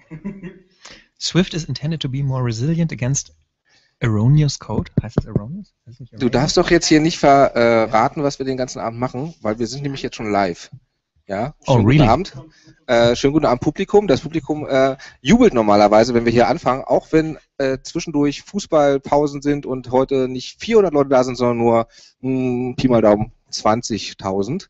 Swift is intended to be more resilient against erroneous code. Heißt das erroneous? Heißt nicht erroneous? Du darfst doch jetzt hier nicht verraten, was wir den ganzen Abend machen, weil wir sind nämlich jetzt schon live. Ja, schönen guten Abend. Schönen guten Abend, Publikum. Das Publikum jubelt normalerweise, wenn wir hier anfangen, auch wenn zwischendurch Fußballpausen sind und heute nicht 400 Leute da sind, sondern nur Pi mal Daumen 20.000.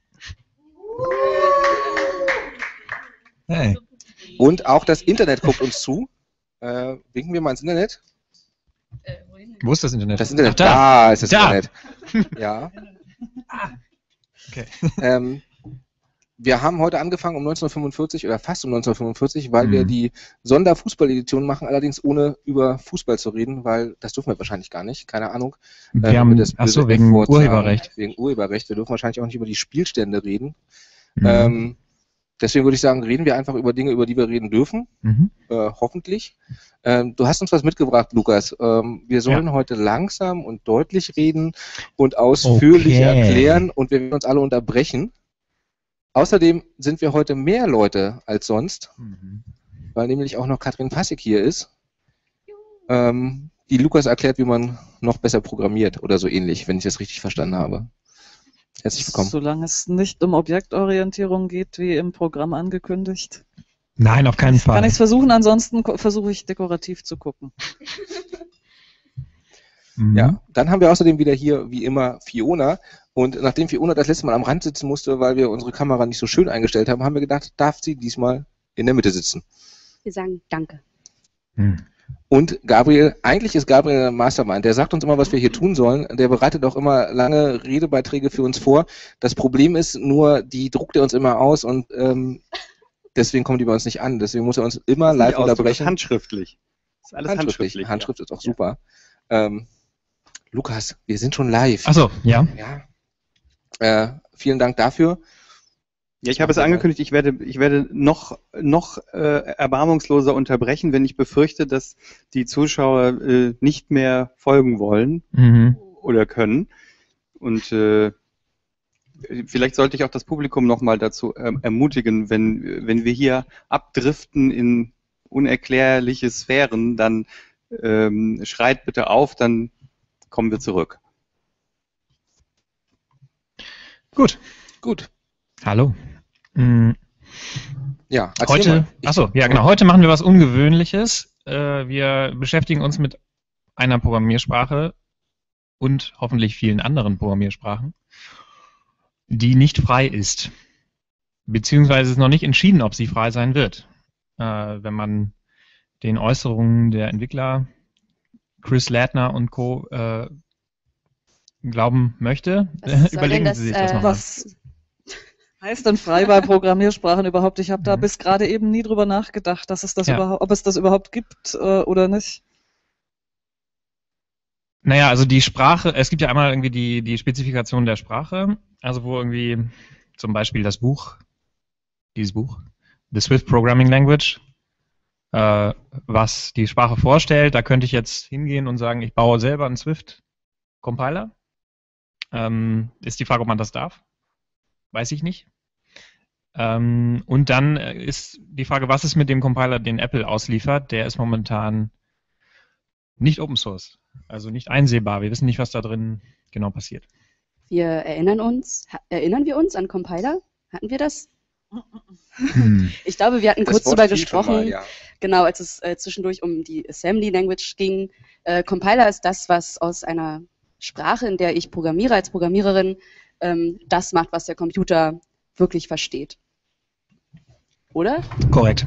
Hey. Und auch das Internet guckt uns zu. Winken wir mal ins Internet. Wo ist das Internet? Das Internet, Ach, da ist das da. Internet. Ja. Okay. Wir haben heute angefangen um 1945 oder fast um 1945, weil wir die Sonderfußball-Edition machen, allerdings ohne über Fußball zu reden, weil das dürfen wir wahrscheinlich gar nicht, keine Ahnung. Wir haben das wegen Urheberrecht. Wegen Urheberrecht. Wir dürfen wahrscheinlich auch nicht über die Spielstände reden. Deswegen würde ich sagen, reden wir einfach über Dinge, über die wir reden dürfen. Hoffentlich. Du hast uns was mitgebracht, Lukas. Wir sollen heute langsam und deutlich reden und ausführlich erklären und wir werden uns alle unterbrechen. Außerdem sind wir heute mehr Leute als sonst, weil nämlich auch noch Katrin Passig hier ist, die Lukas erklärt, wie man noch besser programmiert oder so ähnlich, wenn ich das richtig verstanden habe. Herzlich willkommen. Solange es nicht um Objektorientierung geht, wie im Programm angekündigt. Nein, auf keinen Fall. Kann ich es versuchen, ansonsten versuche ich dekorativ zu gucken. Ja, dann haben wir außerdem wieder hier, wie immer, Fiona. Und nachdem Fiona das letzte Mal am Rand sitzen musste, weil wir unsere Kamera nicht so schön eingestellt haben, haben wir gedacht, darf sie diesmal in der Mitte sitzen. Wir sagen Danke. Und Gabriel, eigentlich ist Gabriel der Mastermind, der sagt uns immer, was wir hier tun sollen. Der bereitet auch immer lange Redebeiträge für uns vor. Das Problem ist nur, die druckt er uns immer aus und deswegen kommen die bei uns nicht an. Deswegen muss er uns immer live unterbrechen. Das ist handschriftlich. Das ist alles handschriftlich. Handschrift ist auch super. Lukas, wir sind schon live. Achso, ja. Vielen Dank dafür. Ja, ich habe es angekündigt, ich werde noch erbarmungsloser unterbrechen, wenn ich befürchte, dass die Zuschauer nicht mehr folgen wollen oder können. Und vielleicht sollte ich auch das Publikum nochmal dazu ermutigen, wenn wir hier abdriften in unerklärliche Sphären, dann schreit bitte auf, dann kommen wir zurück. Gut. Hallo. Ja, heute machen wir was Ungewöhnliches. Wir beschäftigen uns mit einer Programmiersprache und hoffentlich vielen anderen Programmiersprachen, die nicht frei ist. Beziehungsweise ist noch nicht entschieden, ob sie frei sein wird. Wenn man den Äußerungen der Entwickler Chris Ladner und Co. Glauben möchte, überlegen Sie sich das nochmal. Was heißt denn frei bei Programmiersprachen überhaupt? Ich habe da bis gerade eben nie drüber nachgedacht, dass es das ob es das überhaupt gibt oder nicht. Naja, also die Sprache, es gibt ja einmal irgendwie die Spezifikation der Sprache, also wo irgendwie zum Beispiel dieses Buch, The Swift Programming Language, was die Sprache vorstellt, da könnte ich jetzt hingehen und sagen, ich baue selber einen Swift-Compiler. Ist die Frage, ob man das darf? Weiß ich nicht. Und dann ist die Frage, was ist mit dem Compiler, den Apple ausliefert? Der ist momentan nicht Open Source, also nicht einsehbar. Wir wissen nicht, was da drin genau passiert. Erinnern wir uns an Compiler? Hatten wir das? Ich glaube, wir hatten kurz darüber gesprochen, genau, als es zwischendurch um die Assembly Language ging. Compiler ist das, was aus einer Sprache, in der ich programmiere als Programmiererin, das macht, was der Computer wirklich versteht. Oder? Korrekt.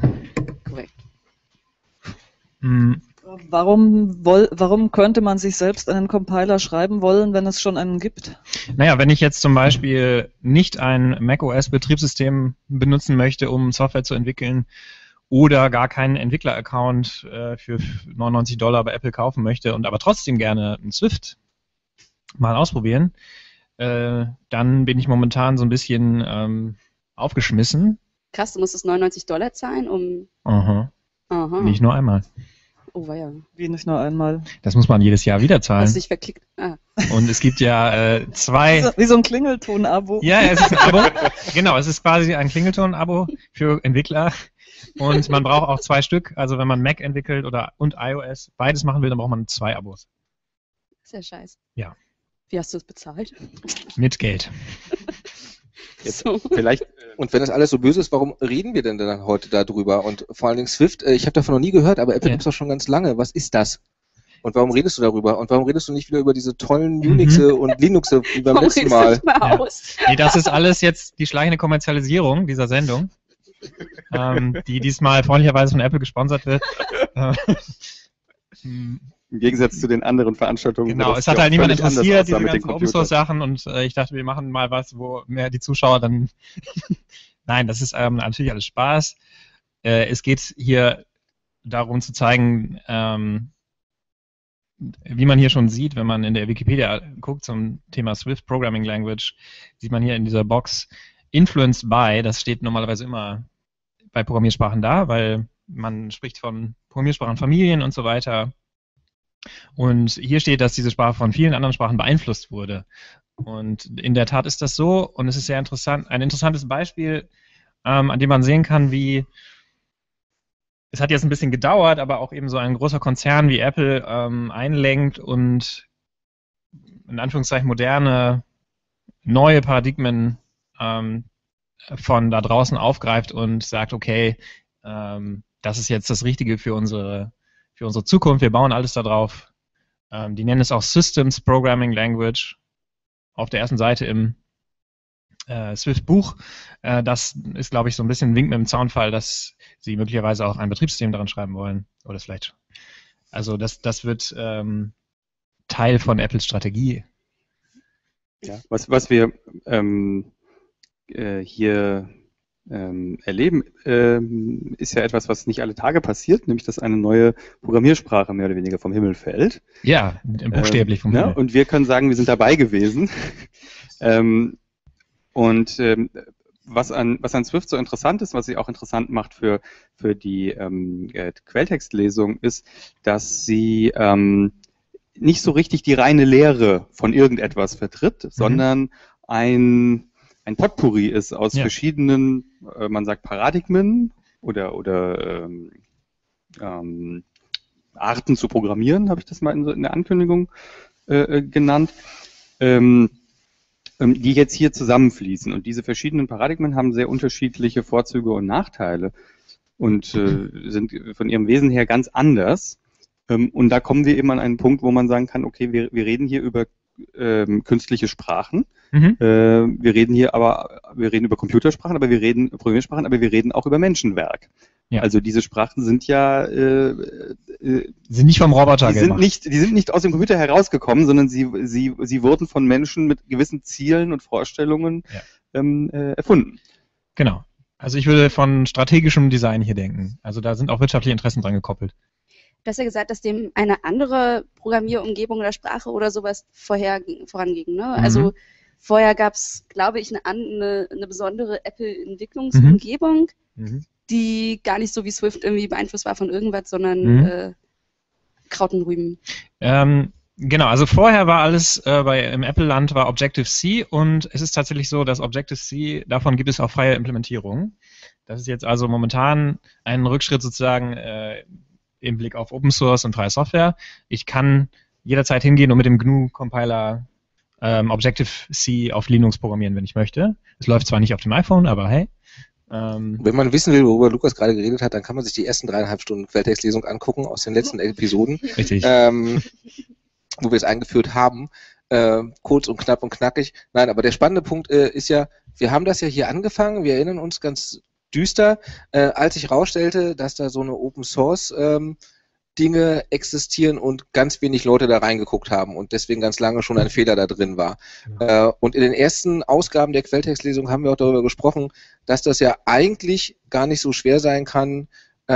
Warum könnte man sich selbst einen Compiler schreiben wollen, wenn es schon einen gibt? Naja, wenn ich jetzt zum Beispiel nicht ein macOS-Betriebssystem benutzen möchte, um Software zu entwickeln, oder gar keinen Entwickler-Account für $99 bei Apple kaufen möchte und aber trotzdem gerne einen Swift mal ausprobieren, dann bin ich momentan so ein bisschen aufgeschmissen. Krass, du musstest $99 zahlen, um... Aha. Nicht nur einmal. Oh, weia. Wie nicht nur einmal? Das muss man jedes Jahr wieder zahlen. Hast du dich verklickt? Und es gibt ja zwei... Wie so ein Klingelton-Abo. Ja, es ist ein Abo. Genau, es ist quasi ein Klingelton-Abo für Entwickler. Und man braucht auch 2 Stück. Also wenn man Mac entwickelt und iOS beides machen will, dann braucht man 2 Abos. Sehr scheiße. Ja. Wie hast du es bezahlt? Mit Geld. Jetzt vielleicht. Und wenn das alles so böse ist, warum reden wir denn dann heute darüber? Und vor allen Dingen Swift, ich habe davon noch nie gehört, aber Apple gibt es doch schon ganz lange. Was ist das? Und warum redest du darüber? Und warum redest du nicht wieder über diese tollen Unixe und Linuxe wie beim letzten Mal? Ja. Nee, das ist alles jetzt die schleichende Kommerzialisierung dieser Sendung, die diesmal freundlicherweise von Apple gesponsert wird. Im Gegensatz zu den anderen Veranstaltungen. Genau, es hat halt niemand interessiert, diese ganzen Open-Source-Sachen, und ich dachte, wir machen mal was, wo mehr die Zuschauer dann... Nein, das ist natürlich alles Spaß. Es geht hier darum zu zeigen, wie man hier schon sieht, wenn man in der Wikipedia guckt zum Thema Swift Programming Language, sieht man hier in dieser Box Influenced by, das steht normalerweise immer bei Programmiersprachen da, weil man spricht von Programmiersprachenfamilien und so weiter. Und hier steht, dass diese Sprache von vielen anderen Sprachen beeinflusst wurde. Und in der Tat ist das so, und es ist sehr interessant, ein interessantes Beispiel, an dem man sehen kann, wie es hat jetzt ein bisschen gedauert, aber auch eben so ein großer Konzern wie Apple einlenkt und in Anführungszeichen moderne, neue Paradigmen von da draußen aufgreift und sagt, okay, das ist jetzt das Richtige für unsere Zukunft, wir bauen alles da drauf. Die nennen es auch Systems Programming Language auf der ersten Seite im Swift-Buch. Das ist, glaube ich, so ein bisschen ein Wink mit dem Zaunfall, dass sie möglicherweise auch ein Betriebssystem daran schreiben wollen. Oder vielleicht. Also das wird Teil von Apples Strategie. Ja, was wir hier erleben, ist ja etwas, was nicht alle Tage passiert, nämlich dass eine neue Programmiersprache mehr oder weniger vom Himmel fällt. Ja, buchstäblich vom Himmel. Ja, und wir können sagen, wir sind dabei gewesen. Was an Swift so interessant ist, was sie auch interessant macht für die Quelltextlesung, ist, dass sie nicht so richtig die reine Lehre von irgendetwas vertritt, sondern ein Potpourri ist aus verschiedenen, man sagt Paradigmen oder Arten zu programmieren, habe ich das mal in der Ankündigung genannt, die jetzt hier zusammenfließen. Und diese verschiedenen Paradigmen haben sehr unterschiedliche Vorzüge und Nachteile und sind von ihrem Wesen her ganz anders. Und da kommen wir eben an einen Punkt, wo man sagen kann, okay, wir reden hier über künstliche Sprachen. Wir reden über Computersprachen, Programmiersprachen, aber wir reden auch über Menschenwerk. Ja. Also diese Sprachen sind sind nicht vom Roboter gemacht. Die sind nicht aus dem Computer herausgekommen, sondern sie wurden von Menschen mit gewissen Zielen und Vorstellungen erfunden. Genau. Also ich würde von strategischem Design hier denken. Also da sind auch wirtschaftliche Interessen dran gekoppelt. Du hast ja gesagt, dass dem eine andere Programmierumgebung oder Sprache oder sowas voranging. Ne? Also vorher gab es, glaube ich, eine besondere Apple-Entwicklungsumgebung, die gar nicht so wie Swift irgendwie beeinflusst war von irgendwas, sondern Kraut und Rüben. Genau, also vorher war alles im Apple-Land war Objective-C, und es ist tatsächlich so, dass Objective-C, davon gibt es auch freie Implementierung. Das ist jetzt also momentan ein Rückschritt sozusagen im Blick auf Open Source und freie Software. Ich kann jederzeit hingehen und mit dem GNU-Compiler Objective-C auf Linux programmieren, wenn ich möchte. Es läuft zwar nicht auf dem iPhone, aber hey. Wenn man wissen will, worüber Lukas gerade geredet hat, dann kann man sich die ersten 3,5 Stunden Quelltextlesung angucken aus den letzten Episoden. Richtig. Wo wir es eingeführt haben. Kurz und knapp und knackig. Nein, aber der spannende Punkt ist ja, wir haben das ja hier angefangen, wir erinnern uns ganz düster, als sich herausstellte, dass da so eine Open Source Dinge existieren und ganz wenig Leute da reingeguckt haben und deswegen ganz lange schon ein Fehler da drin war. Ja. Und in den ersten Ausgaben der Quelltextlesung haben wir auch darüber gesprochen, dass das ja eigentlich gar nicht so schwer sein kann,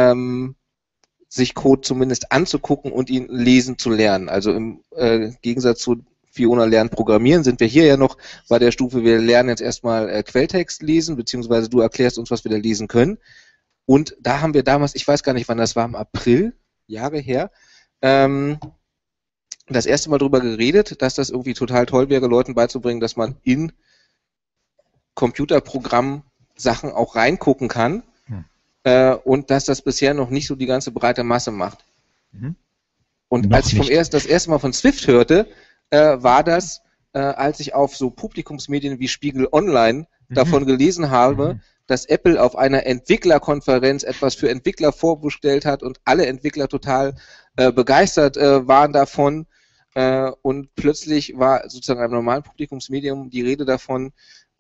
sich Code zumindest anzugucken und ihn lesen zu lernen. Also im Gegensatz zu Fiona lernt Programmieren, sind wir hier ja noch bei der Stufe, wir lernen jetzt erstmal Quelltext lesen, beziehungsweise du erklärst uns, was wir da lesen können. Und da haben wir damals, ich weiß gar nicht, wann das war, im April, Jahre her, das erste Mal drüber geredet, dass das irgendwie total toll wäre, Leuten beizubringen, dass man in Computerprogramm Sachen auch reingucken kann. und dass das bisher noch nicht so die ganze breite Masse macht. Und als ich das erste Mal von Swift hörte, war das, als ich auf so Publikumsmedien wie Spiegel Online davon gelesen habe, dass Apple auf einer Entwicklerkonferenz etwas für Entwickler vorgestellt hat und alle Entwickler total begeistert waren davon. Und plötzlich war sozusagen im normalen Publikumsmedium die Rede davon,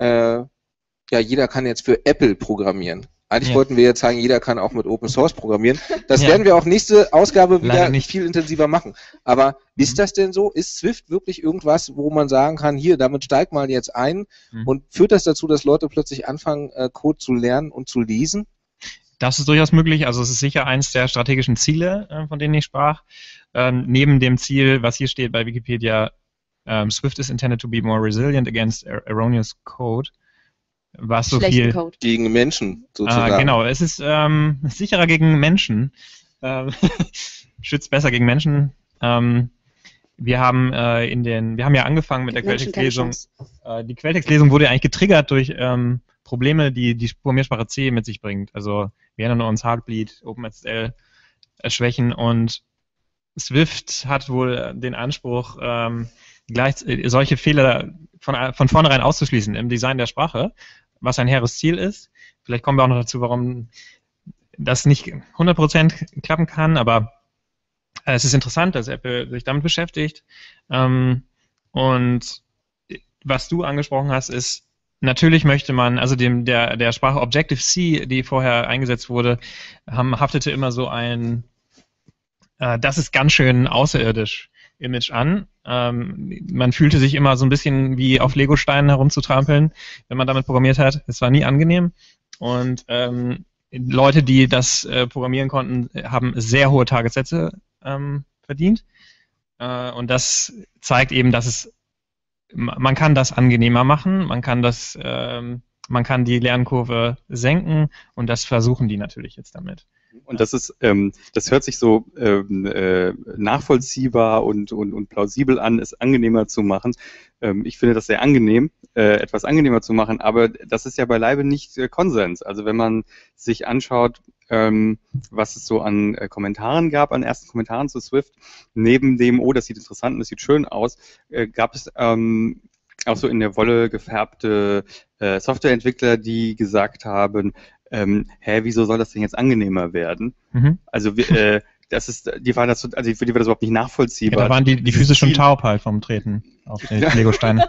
jeder kann jetzt für Apple programmieren. Eigentlich wollten wir jetzt sagen, jeder kann auch mit Open Source programmieren. Das werden wir auch nächste Ausgabe wieder viel intensiver machen. Aber ist das denn so? Ist Swift wirklich irgendwas, wo man sagen kann, hier, damit steigt mal jetzt ein und führt das dazu, dass Leute plötzlich anfangen, Code zu lernen und zu lesen? Das ist durchaus möglich. Also es ist sicher eins der strategischen Ziele, von denen ich sprach. Neben dem Ziel, was hier steht bei Wikipedia, Swift is intended to be more resilient against erroneous code. Was so viel Code. Gegen Menschen sozusagen. Genau, es ist sicherer gegen Menschen, schützt besser gegen Menschen. Wir haben ja angefangen mit der Quelltextlesung. Die Quelltextlesung wurde eigentlich getriggert durch Probleme, die die Programmiersprache C mit sich bringt. Also wir erinnern uns Heartbleed, OpenSSL Schwächen und Swift hat wohl den Anspruch, solche Fehler von vornherein auszuschließen im Design der Sprache, was ein hehres Ziel ist. Vielleicht kommen wir auch noch dazu, warum das nicht 100% klappen kann, aber es ist interessant, dass Apple sich damit beschäftigt. Und was du angesprochen hast, ist, natürlich möchte man, also der Sprache Objective-C, die vorher eingesetzt wurde, haftete immer so ein, das ist ganz schön außerirdisch Image an. Man fühlte sich immer so ein bisschen wie auf Legosteinen herumzutrampeln, wenn man damit programmiert hat. Es war nie angenehm. Und Leute, die das programmieren konnten, haben sehr hohe Tagessätze verdient. Und das zeigt eben, dass man kann das angenehmer machen, man kann die Lernkurve senken und das versuchen die natürlich jetzt damit. Und das hört sich so nachvollziehbar und plausibel an, es angenehmer zu machen. Ich finde das sehr angenehm, etwas angenehmer zu machen, aber das ist ja beileibe nicht Konsens. Also wenn man sich anschaut, was es so an Kommentaren gab, an ersten Kommentaren zu Swift, neben dem, das sieht interessant und das sieht schön aus, gab es auch so in der Wolle gefärbte Softwareentwickler, die gesagt haben, wieso soll das denn jetzt angenehmer werden? Also für die war das überhaupt nicht nachvollziehbar. Ja, da waren die Füße schon taub halt vom Treten auf den Legosteine.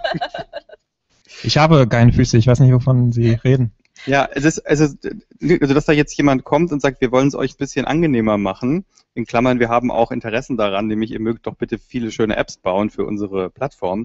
Ich habe keine Füße, ich weiß nicht, wovon Sie reden. Ja, also dass da jetzt jemand kommt und sagt, wir wollen es euch ein bisschen angenehmer machen, in Klammern, wir haben auch Interessen daran, nämlich ihr mögt doch bitte viele schöne Apps bauen für unsere Plattform.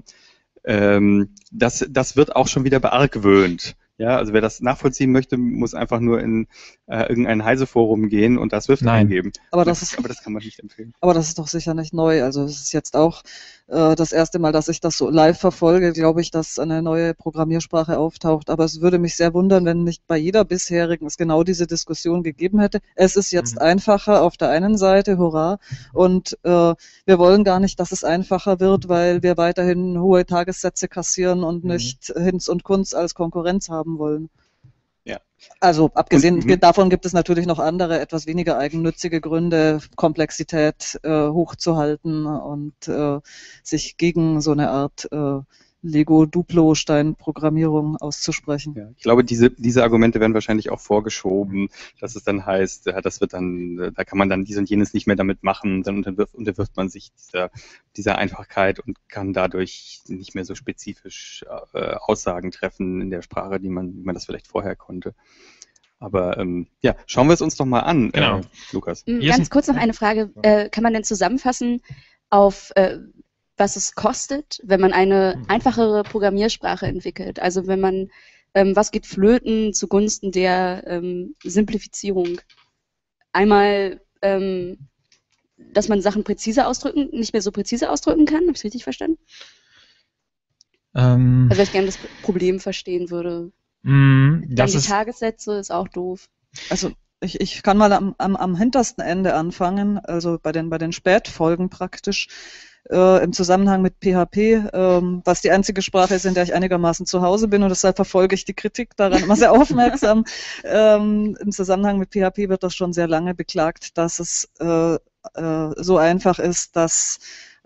Das wird auch schon wieder beargwöhnt. Ja, also wer das nachvollziehen möchte, muss einfach nur in irgendein Heise-Forum gehen und da Swift eingeben. Aber das kann man nicht empfehlen. Aber das ist doch sicher nicht neu. Also es ist jetzt auch das erste Mal, dass ich das so live verfolge, glaube ich, dass eine neue Programmiersprache auftaucht. Aber es würde mich sehr wundern, wenn nicht bei jeder bisherigen es genau diese Diskussion gegeben hätte. Es ist jetzt einfacher auf der einen Seite, hurra. Und wir wollen gar nicht, dass es einfacher wird, weil wir weiterhin hohe Tagessätze kassieren und nicht Hinz und Kunz als Konkurrenz haben wollen. Ja. Also abgesehen davon gibt es natürlich noch andere, etwas weniger eigennützige Gründe, Komplexität hochzuhalten und sich gegen so eine Art Lego-Duplo-Stein-Programmierung auszusprechen. Ja, ich glaube, diese Argumente werden wahrscheinlich auch vorgeschoben, dass es dann heißt, da kann man dann dies und jenes nicht mehr damit machen, dann unterwirft man sich dieser Einfachkeit und kann dadurch nicht mehr so spezifisch Aussagen treffen in der Sprache, wie man das vielleicht vorher konnte. Aber schauen wir es uns doch mal an, Lukas. Ganz kurz noch eine Frage. Kann man denn zusammenfassen auf was es kostet, wenn man eine einfachere Programmiersprache entwickelt? Also wenn man, was geht flöten zugunsten der Simplifizierung? Einmal, dass man Sachen nicht mehr so präzise ausdrücken kann, habe ich es richtig verstanden? Also weil ich gerne das Problem verstehen würde. Dann die Tagessätze ist auch doof. Also ich kann mal am hintersten Ende anfangen, also bei den Spätfolgen praktisch. im Zusammenhang mit PHP, was die einzige Sprache ist, in der ich einigermaßen zu Hause bin und deshalb verfolge ich die Kritik daran immer sehr aufmerksam. Im Zusammenhang mit PHP wird das schon sehr lange beklagt, dass es so einfach ist, dass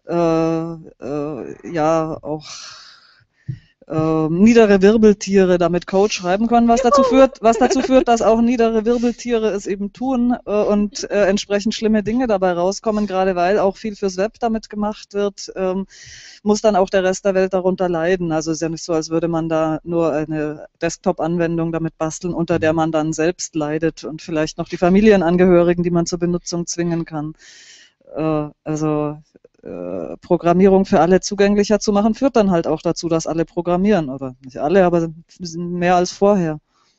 ja auch niedere Wirbeltiere damit Code schreiben können, was dazu führt, dass auch niedere Wirbeltiere es eben tun und entsprechend schlimme Dinge dabei rauskommen, gerade weil auch viel fürs Web damit gemacht wird, muss dann auch der Rest der Welt darunter leiden. Also es ist ja nicht so, als würde man da nur eine Desktop-Anwendung damit basteln, unter der man dann selbst leidet und vielleicht noch die Familienangehörigen, die man zur Benutzung zwingen kann. Also Programmierung für alle zugänglicher zu machen, führt dann halt auch dazu, dass alle programmieren. Oder nicht alle, aber mehr als vorher.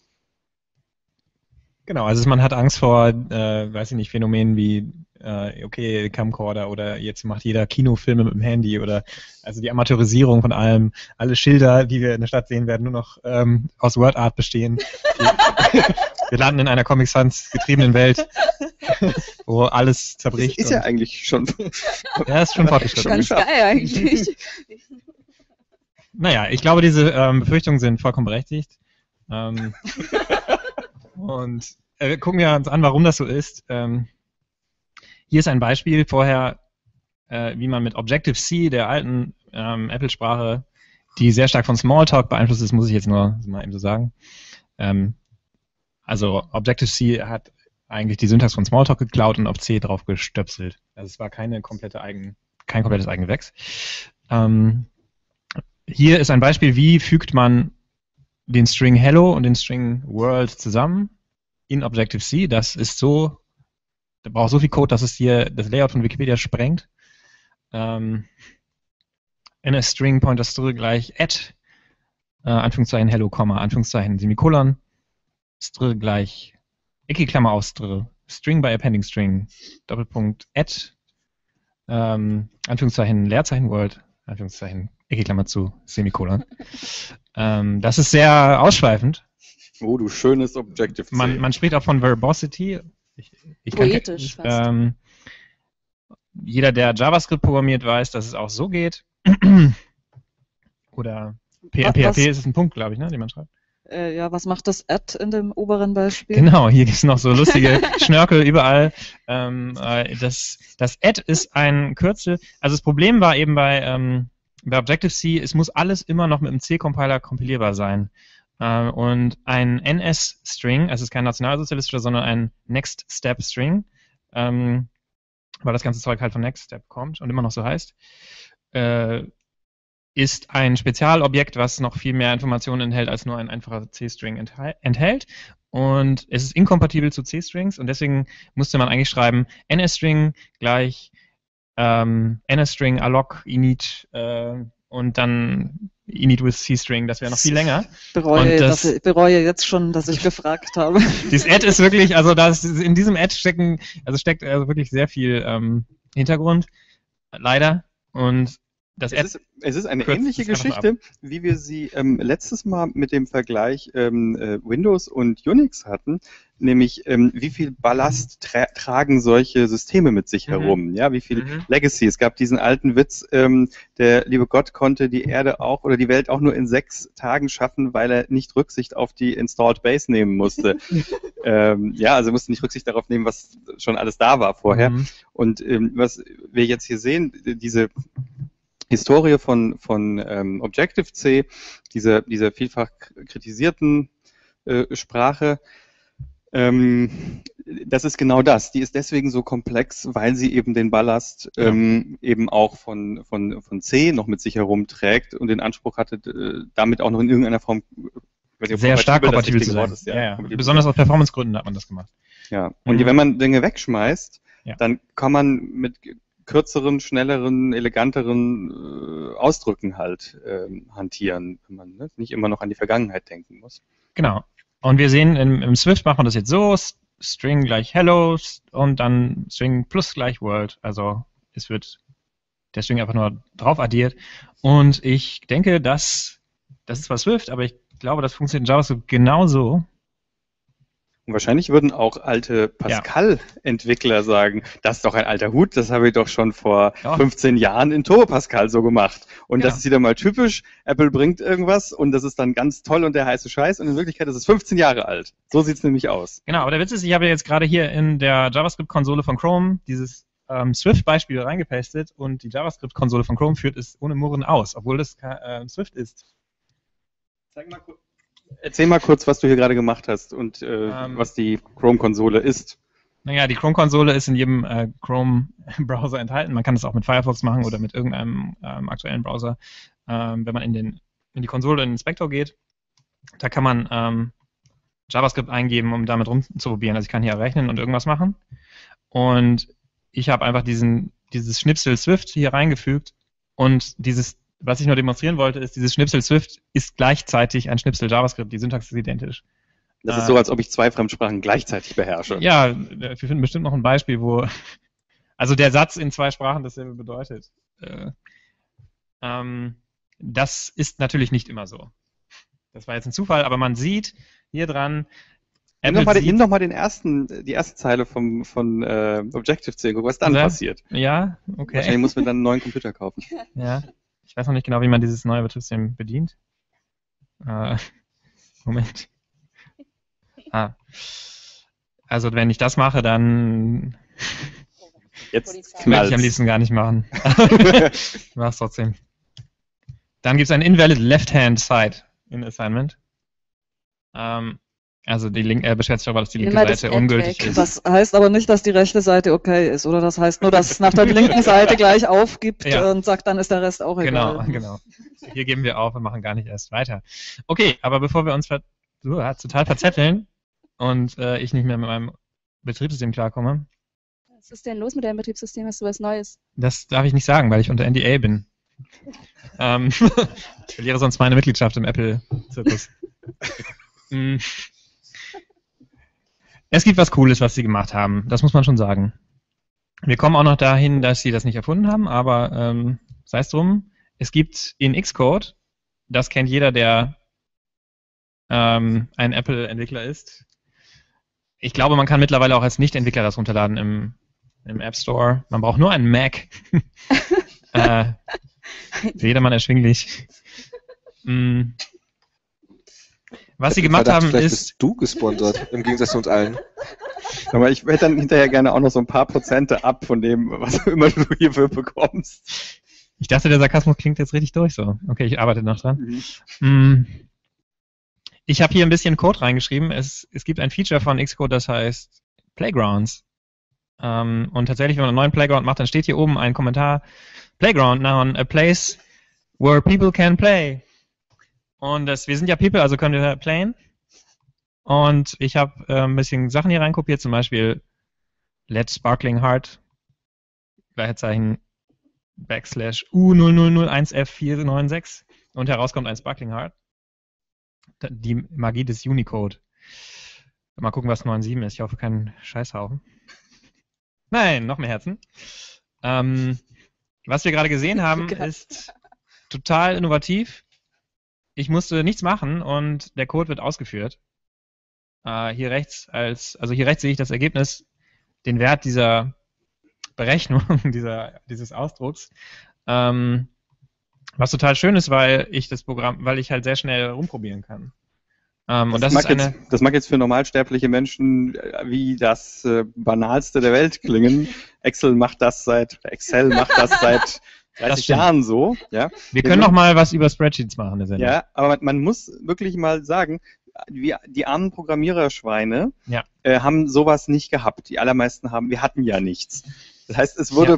Genau, also man hat Angst vor, weiß ich nicht, Phänomenen wie, okay, Camcorder oder jetzt macht jeder Kinofilme mit dem Handy oder also die Amateurisierung von allem. Alle Schilder, die wir in der Stadt sehen, werden nur noch aus WordArt bestehen. Wir landen in einer Comic Sans getriebenen Welt, wo alles zerbricht. Ist ja eigentlich schon. Ja, ist schon fortgeschritten. Ganz geil eigentlich. Naja, ich glaube, diese Befürchtungen sind vollkommen berechtigt. Und gucken wir uns an, warum das so ist. Hier ist ein Beispiel vorher, wie man mit Objective-C, der alten Apple-Sprache, die sehr stark von Smalltalk beeinflusst ist, muss ich jetzt nur mal eben so sagen. Also Objective-C hat eigentlich die Syntax von Smalltalk geklaut und auf C drauf gestöpselt. Also es war kein komplettes Eigengewächs. Hier ist ein Beispiel, wie fügt man den String Hello und den String World zusammen in Objective-C. Das ist so, da braucht so viel Code, dass es hier das Layout von Wikipedia sprengt. NS-String Pointer Str gleich add, Anführungszeichen Hello, Anführungszeichen Semikolon, Str gleich Ecke-Klammer auf Str, String by Appending String, Doppelpunkt add, Anführungszeichen Leerzeichen World, Anführungszeichen Ecke-Klammer zu, Semikolon. Das ist sehr ausschweifend. Oh, du schönes Objective-C. Man spricht auch von Verbosity. Poetisch fast. Jeder, der JavaScript programmiert, weiß, dass es auch so geht. Oder PHP ist es ein Punkt, glaube ich, ne, den man schreibt. Ja, was macht das Add in dem oberen Beispiel? Genau, hier gibt es noch so lustige Schnörkel überall. Das Add ist ein Kürzel. Also das Problem war eben bei Objective-C, es muss alles immer noch mit dem C-Compiler kompilierbar sein. Und ein NS-String, also es ist kein nationalsozialistischer, sondern ein Next-Step-String, weil das ganze Zeug halt von Next Step kommt und immer noch so heißt, ist ein Spezialobjekt, was noch viel mehr Informationen enthält, als nur ein einfacher C-String enthält. Und es ist inkompatibel zu C-Strings und deswegen musste man eigentlich schreiben NS-String gleich NS-String alloc init und dann init with C-String, das wäre noch viel länger. Ich bereue jetzt schon, dass ich gefragt habe. Dieses Add ist wirklich, also in diesem Add steckt wirklich sehr viel Hintergrund, leider. Und das es ist eine ähnliche Geschichte, wie wir sie letztes Mal mit dem Vergleich Windows und Unix hatten, nämlich wie viel Ballast tragen solche Systeme mit sich herum, ja, wie viel Legacy. Es gab diesen alten Witz, der liebe Gott konnte die Erde auch oder die Welt auch nur in 6 Tagen schaffen, weil er nicht Rücksicht auf die Installed Base nehmen musste. Ja, also musste nicht Rücksicht darauf nehmen, was schon alles da war vorher. Und was wir jetzt hier sehen, diese Historie von Objective-C, dieser vielfach kritisierten Sprache, das ist genau das. Die ist deswegen so komplex, weil sie eben den Ballast eben auch von C noch mit sich herumträgt und den Anspruch hatte, damit auch noch in irgendeiner Form sehr stark kompatibel zu sein. Ja. Besonders aus Performancegründen hat man das gemacht. Ja. Und wenn man Dinge wegschmeißt, dann kann man mit kürzeren, schnelleren, eleganteren Ausdrücken halt hantieren, wenn man nicht immer noch an die Vergangenheit denken muss. Genau. Und wir sehen, im Swift macht man das jetzt so, String gleich Hello und dann String plus gleich World. Also es wird der String einfach nur drauf addiert. Und ich denke, das ist zwar Swift, aber ich glaube, das funktioniert in JavaScript genauso. Und wahrscheinlich würden auch alte Pascal-Entwickler sagen, das ist doch ein alter Hut, das habe ich doch schon vor 15 Jahren in Turbo Pascal so gemacht. Und das ist wieder mal typisch, Apple bringt irgendwas und das ist dann ganz toll und der heiße Scheiß und in Wirklichkeit ist es 15 Jahre alt. So sieht es nämlich aus. Genau, aber der Witz ist, ich habe jetzt gerade hier in der JavaScript-Konsole von Chrome dieses Swift-Beispiel reingepastet und die JavaScript-Konsole von Chrome führt es ohne Murren aus, obwohl das Swift ist. Erzähl mal kurz, was du hier gerade gemacht hast und was die Chrome-Konsole ist. Naja, die Chrome-Konsole ist in jedem Chrome-Browser enthalten. Man kann das auch mit Firefox machen oder mit irgendeinem aktuellen Browser. Wenn man in die Konsole, in den Inspektor geht, da kann man JavaScript eingeben, um damit rumzuprobieren. Also ich kann hier rechnen und irgendwas machen. Und ich habe einfach dieses Schnipsel Swift hier reingefügt und was ich nur demonstrieren wollte, ist, dieses Schnipsel Swift ist gleichzeitig ein Schnipsel JavaScript. Die Syntax ist identisch. Das ist so, als ob ich 2 Fremdsprachen gleichzeitig beherrsche. Ja, wir finden bestimmt noch ein Beispiel, wo also der Satz in 2 Sprachen dasselbe bedeutet. Das ist natürlich nicht immer so. Das war jetzt ein Zufall, aber man sieht hier dran, Nimm doch mal die erste Zeile von Objective-C, guck, was dann passiert. Ja, okay. Wahrscheinlich muss man dann einen neuen Computer kaufen. Ja, ich weiß noch nicht genau, wie man dieses neue Betriebssystem bedient. Moment. Also wenn ich das mache, dann jetzt möchte ich am liebsten gar nicht machen. Ich mach's trotzdem. Dann gibt es ein invalid left-hand side in Assignment. Also beschwert sich darüber, dass die linke Seite ungültig ist. Das heißt aber nicht, dass die rechte Seite okay ist, oder? Das heißt nur, dass es nach der linken Seite gleich aufgibt und sagt, dann ist der Rest auch egal. Genau. Hier geben wir auf und machen gar nicht erst weiter. Okay, aber bevor wir uns total verzetteln und ich nicht mehr mit meinem Betriebssystem klarkomme. Was ist denn los mit deinem Betriebssystem? Hast du was Neues? Das darf ich nicht sagen, weil ich unter NDA bin. Ich verliere sonst meine Mitgliedschaft im Apple-Zirkus. Es gibt was Cooles, was sie gemacht haben. Das muss man schon sagen. Wir kommen auch noch dahin, dass sie das nicht erfunden haben, aber sei es drum. Es gibt in Xcode, das kennt jeder, der ein Apple-Entwickler ist. Ich glaube, man kann mittlerweile auch als Nicht-Entwickler das runterladen im App Store. Man braucht nur einen Mac. Für jedermann erschwinglich. Was sie gemacht haben, vielleicht ist... bist du gesponsert, im Gegensatz zu uns allen. Aber ich hätte dann hinterher gerne auch noch so ein paar Prozente ab von dem, was immer du hierfür bekommst. Ich dachte, der Sarkasmus klingt jetzt richtig durch so. Okay, ich arbeite noch dran. Ich habe hier ein bisschen Code reingeschrieben. Es gibt ein Feature von Xcode, das heißt Playgrounds. Und tatsächlich, wenn man einen neuen Playground macht, dann steht hier oben ein Kommentar: Playground, noun, a place where people can play. Und wir sind ja People, also können wir playen. Und ich habe ein bisschen Sachen hier reinkopiert, zum Beispiel let sparkling heart, Gleichzeichen \U0001F496 und herauskommt ein sparkling heart. Die Magie des Unicode. Mal gucken, was 9.7 ist. Ich hoffe, kein Scheißhaufen. Nein, noch mehr Herzen. Was wir gerade gesehen haben, ist total innovativ. Ich musste nichts machen und der Code wird ausgeführt. Hier rechts sehe ich das Ergebnis, den Wert dieser Berechnung, dieses Ausdrucks. Was total schön ist, weil ich halt sehr schnell rumprobieren kann. Das mag jetzt für normalsterbliche Menschen wie das Banalste der Welt klingen. Excel macht das seit 30 Jahren so. Ja. Wir können noch mal was über Spreadsheets machen. Ja, aber man muss wirklich mal sagen, die armen Programmiererschweine haben sowas nicht gehabt. Die allermeisten wir hatten ja nichts. Das heißt, es wurde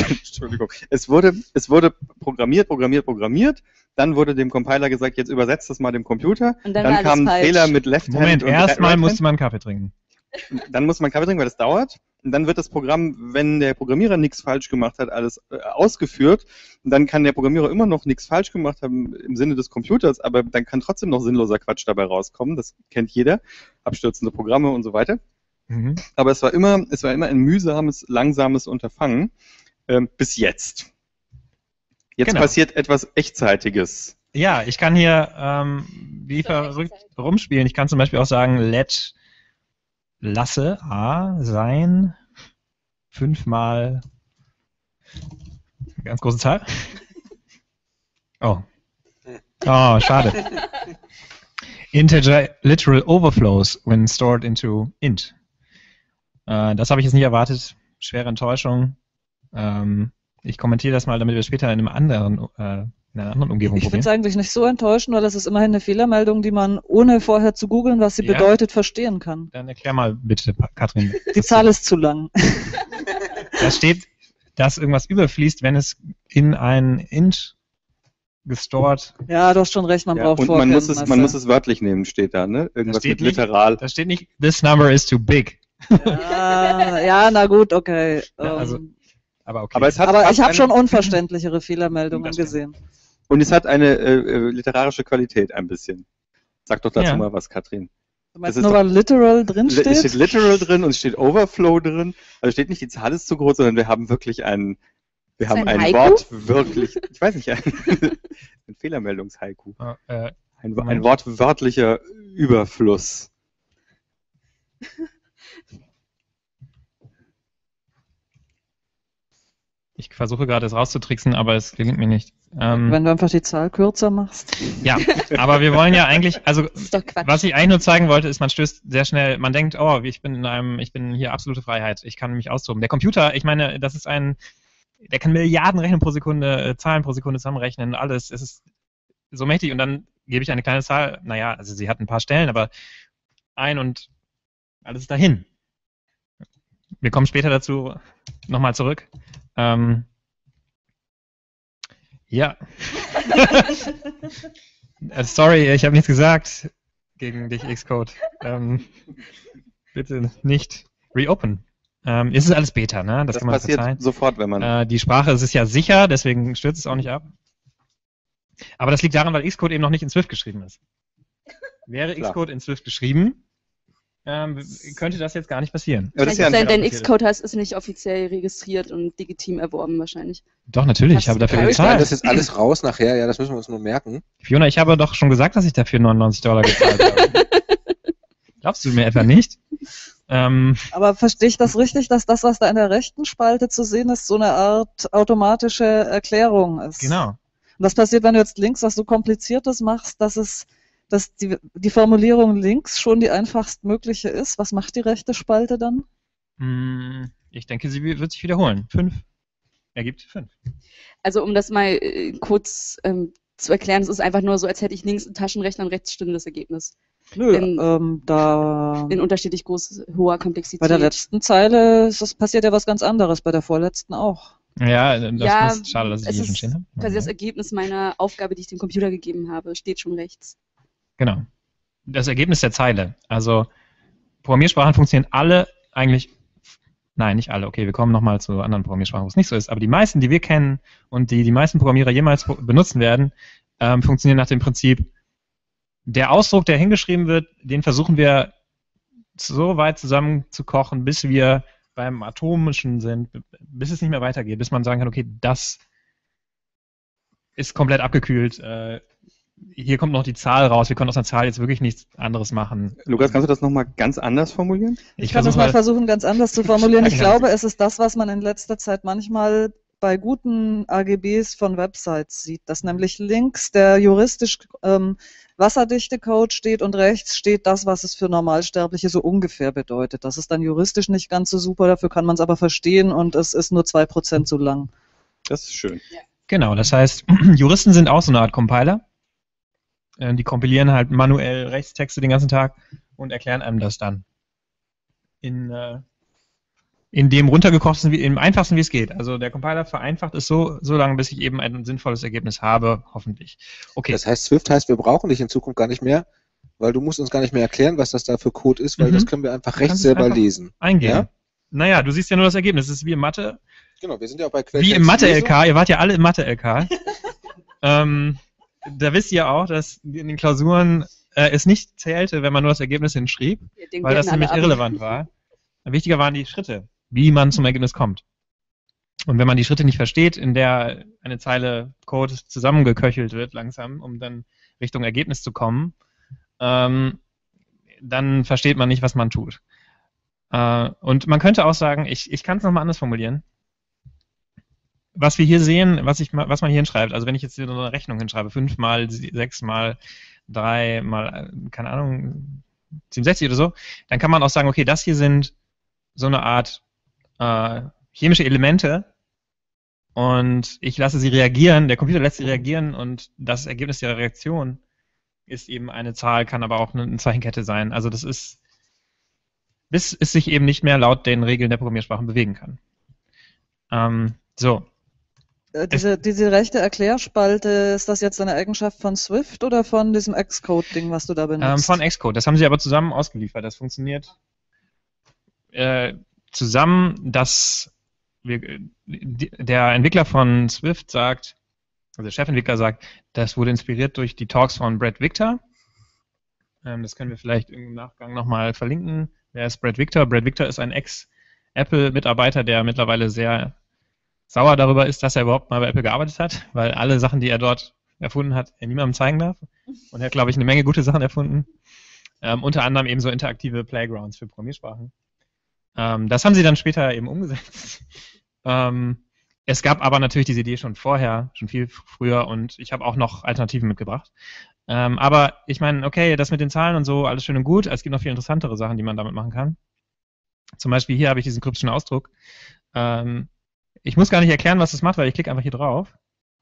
programmiert, dann wurde dem Compiler gesagt, jetzt übersetzt das mal dem Computer, und dann kam ein Fehler mit Left-Hand. Moment, erstmal musste man einen Kaffee trinken. Dann muss man Kaffee trinken, weil das dauert. Und dann wird das Programm, wenn der Programmierer nichts falsch gemacht hat, alles ausgeführt. Und dann kann der Programmierer immer noch nichts falsch gemacht haben im Sinne des Computers, aber dann kann trotzdem noch sinnloser Quatsch dabei rauskommen. Das kennt jeder. Abstürzende Programme und so weiter. Mhm. Aber es war immer ein mühsames, langsames Unterfangen. Bis jetzt. Jetzt passiert etwas Echtzeitiges. Ja, ich kann hier wie verrückt rumspielen. Ich kann zum Beispiel auch sagen, let lasse A sein 5 mal ganz große Zahl. Oh. Oh, schade. Integer literal overflows when stored into int. Das habe ich jetzt nicht erwartet. Schwere Enttäuschung. Ich kommentiere das mal, damit wir später in einer anderen Umgebung Ich finde es eigentlich nicht so enttäuschend, weil das ist immerhin eine Fehlermeldung, die man ohne vorher zu googeln, was sie bedeutet, verstehen kann. Dann erklär mal bitte, Katrin. Die Zahl ist zu lang. Da steht, dass irgendwas überfließt, wenn es in ein int gestored. Ja, du hast schon recht, man braucht und man muss es wörtlich nehmen, steht da, ne? Irgendwas mit literal. Da steht nicht, this number is too big. Ja, na gut, okay. Also, aber okay. Aber ich habe schon unverständlichere Fehlermeldungen gesehen. Und es hat eine literarische Qualität ein bisschen. Sag doch dazu mal was, Katrin. Du meinst nur, weil literal drin steht? Es steht literal drin und es steht overflow drin. Also steht nicht, die Zahl ist zu groß, sondern wir haben wirklich ein Wort wirklich, ich weiß nicht, ein Fehlermeldungs-Haiku. Ein wortwörtlicher Überfluss. Ich versuche gerade es rauszutricksen, aber es gelingt mir nicht. Wenn du einfach die Zahl kürzer machst. Ja, aber wir wollen ja eigentlich, also was ich eigentlich nur zeigen wollte, ist, man stößt sehr schnell, man denkt, oh, ich bin hier absolute Freiheit, ich kann mich austoben. Der Computer, ich meine, das ist der kann Milliarden Rechnungen pro Sekunde, Zahlen pro Sekunde zusammenrechnen, alles, es ist so mächtig und dann gebe ich eine kleine Zahl, naja, also sie hat ein paar Stellen, aber ein und alles ist dahin. Wir kommen später dazu nochmal zurück. Ja. Sorry, ich habe nichts gesagt gegen dich, Xcode. Bitte nicht reopen. Es ist alles Beta, ne? Das kann man passiert verzeihen. Sofort, wenn man... die Sprache ist ja sicher, deswegen stürzt es auch nicht ab. Aber das liegt daran, weil Xcode eben noch nicht in Swift geschrieben ist. Wäre Xcode in Swift geschrieben, könnte das jetzt gar nicht passieren. Denn Xcode ist nicht offiziell registriert und legitim erworben wahrscheinlich. Doch, natürlich, ich habe dafür gezahlt. Das ist jetzt alles raus nachher, ja, das müssen wir uns nur merken. Fiona, ich habe doch schon gesagt, dass ich dafür $99 gezahlt habe. Glaubst du mir etwa nicht? Aber verstehe ich das richtig, dass das, was da in der rechten Spalte zu sehen ist, so eine Art automatische Erklärung ist? Genau. Und was passiert, wenn du jetzt links was so Kompliziertes machst, dass die Formulierung links schon die einfachst mögliche ist? Was macht die rechte Spalte dann? Ich denke, sie wird sich wiederholen. 5 ergibt 5. Also um das mal kurz zu erklären, es ist einfach nur so, als hätte ich links einen Taschenrechner und rechts stimmt das Ergebnis. Nö, in unterschiedlich hoher Komplexität. Bei der letzten Zeile passiert ja was ganz anderes, bei der vorletzten auch. Ja, das ist schade, dass ich hier schon stehen habe. Quasi das Ergebnis meiner Aufgabe, die ich dem Computer gegeben habe, steht schon rechts. Genau. Das Ergebnis der Zeile. Also Programmiersprachen funktionieren alle eigentlich, nein, nicht alle, okay, wir kommen nochmal zu anderen Programmiersprachen, wo es nicht so ist, aber die meisten, die wir kennen und die meisten Programmierer jemals benutzen werden, funktionieren nach dem Prinzip, der Ausdruck, der hingeschrieben wird, den versuchen wir so weit zusammen zu kochen, bis wir beim Atomischen sind, bis es nicht mehr weitergeht, bis man sagen kann, okay, das ist komplett abgekühlt, hier kommt noch die Zahl raus, wir können aus einer Zahl jetzt wirklich nichts anderes machen. Lukas, kannst du das nochmal ganz anders formulieren? Ich kann das mal versuchen, ganz anders zu formulieren. Ich glaube, es ist das, was man in letzter Zeit manchmal bei guten AGBs von Websites sieht, dass nämlich links der juristisch wasserdichte Code steht und rechts steht das, was es für Normalsterbliche so ungefähr bedeutet. Das ist dann juristisch nicht ganz so super, dafür kann man es aber verstehen und es ist nur 2% so lang. Das ist schön. Genau, das heißt, Juristen sind auch so eine Art Compiler. Die kompilieren halt manuell Rechtstexte den ganzen Tag und erklären einem das dann. In dem runtergekochten, im einfachsten, wie es geht. Also der Compiler vereinfacht es so lange, bis ich eben ein sinnvolles Ergebnis habe, hoffentlich. Okay. Das heißt, Swift heißt, wir brauchen dich in Zukunft gar nicht mehr, weil du musst uns gar nicht mehr erklären, was das da für Code ist, weil das können wir einfach rechts selber lesen. Eingeben. Ja? Naja, du siehst ja nur das Ergebnis. Das ist wie im Mathe. Genau, wir sind ja auch bei Quelltext. Wie im Mathe-LK. Ihr wart ja alle im Mathe-LK. Da wisst ihr auch, dass in den Klausuren es nicht zählte, wenn man nur das Ergebnis hinschrieb, weil das nämlich irrelevant war. Wichtiger waren die Schritte, wie man zum Ergebnis kommt. Und wenn man die Schritte nicht versteht, in der eine Zeile Code zusammengeköchelt wird langsam, um dann Richtung Ergebnis zu kommen, dann versteht man nicht, was man tut. Und man könnte auch sagen, ich kann es nochmal anders formulieren. Was wir hier sehen, was man hier hinschreibt, also wenn ich jetzt hier so eine Rechnung hinschreibe, 5 mal 6 mal 3 mal, keine Ahnung, 67 oder so, dann kann man auch sagen, okay, das hier sind so eine Art chemische Elemente und ich lasse sie reagieren, der Computer lässt sie reagieren und das Ergebnis der Reaktion ist eben eine Zahl, kann aber auch eine Zeichenkette sein. Also das ist, bis es sich eben nicht mehr laut den Regeln der Programmiersprachen bewegen kann. So. Diese rechte Erklärspalte, ist das jetzt eine Eigenschaft von Swift oder von diesem Xcode-Ding, was du da benutzt? Von Xcode. Das haben sie aber zusammen ausgeliefert. Das funktioniert zusammen, dass der Entwickler von Swift sagt, also der Chefentwickler sagt, das wurde inspiriert durch die Talks von Brad Victor. Das können wir vielleicht im Nachgang nochmal verlinken. Wer ist Brad Victor? Brad Victor ist ein Ex-Apple-Mitarbeiter, der mittlerweile sehr sauer darüber ist, dass er überhaupt mal bei Apple gearbeitet hat, weil alle Sachen, die er dort erfunden hat, er niemandem zeigen darf. Und er hat, glaube ich, eine Menge gute Sachen erfunden. Unter anderem eben so interaktive Playgrounds für Programmiersprachen. Das haben sie dann später eben umgesetzt. Es gab aber natürlich diese Idee schon vorher, schon viel früher, und ich habe auch noch Alternativen mitgebracht. Aber ich meine, okay, das mit den Zahlen und so, alles schön und gut. Es gibt noch viel interessantere Sachen, die man damit machen kann. Zum Beispiel hier habe ich diesen kryptischen Ausdruck. Ich muss gar nicht erklären, was das macht, weil ich klicke einfach hier drauf.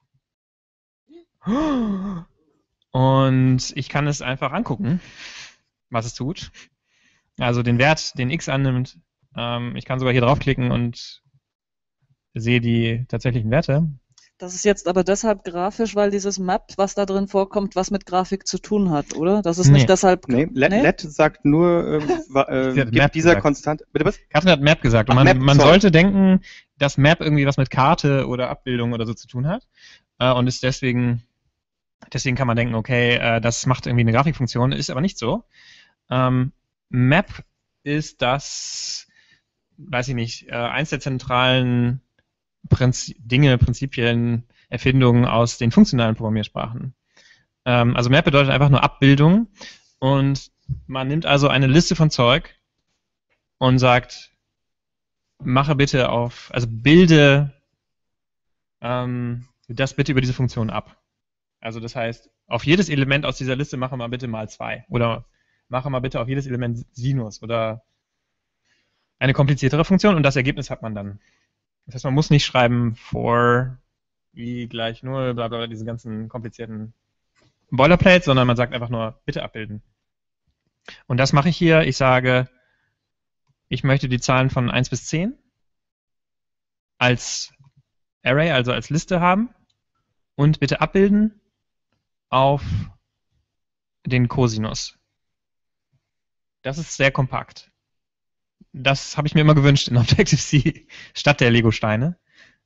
Und ich kann es einfach angucken, was es tut. Also den Wert, den x annimmt. Ich kann sogar hier draufklicken und sehe die tatsächlichen Werte. Das ist jetzt aber deshalb grafisch, weil dieses Map, was da drin vorkommt, was mit Grafik zu tun hat, oder? Das ist nicht deshalb... Nee, Let sagt nur, gibt dieser Konstante... Bitte was? Katrin hat Map gesagt. Und man sollte denken, dass Map irgendwie was mit Karte oder Abbildung oder so zu tun hat. Und ist deswegen kann man denken, okay, das macht irgendwie eine Grafikfunktion, ist aber nicht so. Map ist das, weiß ich nicht, eins der zentralen Prinzipien, Erfindungen aus den funktionalen Programmiersprachen. Also Map bedeutet einfach nur Abbildung und man nimmt also eine Liste von Zeug und sagt, mache bitte bilde das bitte über diese Funktion ab. Also das heißt, auf jedes Element aus dieser Liste mache mal bitte mal 2 oder mache mal bitte auf jedes Element Sinus oder eine kompliziertere Funktion und das Ergebnis hat man dann. Das heißt, man muss nicht schreiben for i gleich 0, bla bla, diese ganzen komplizierten Boilerplates, sondern man sagt einfach nur, bitte abbilden. Und das mache ich hier. Ich sage, ich möchte die Zahlen von 1 bis 10 als Array, also als Liste haben und bitte abbilden auf den Cosinus. Das ist sehr kompakt. Das habe ich mir immer gewünscht in Objective-C statt der Lego-Steine.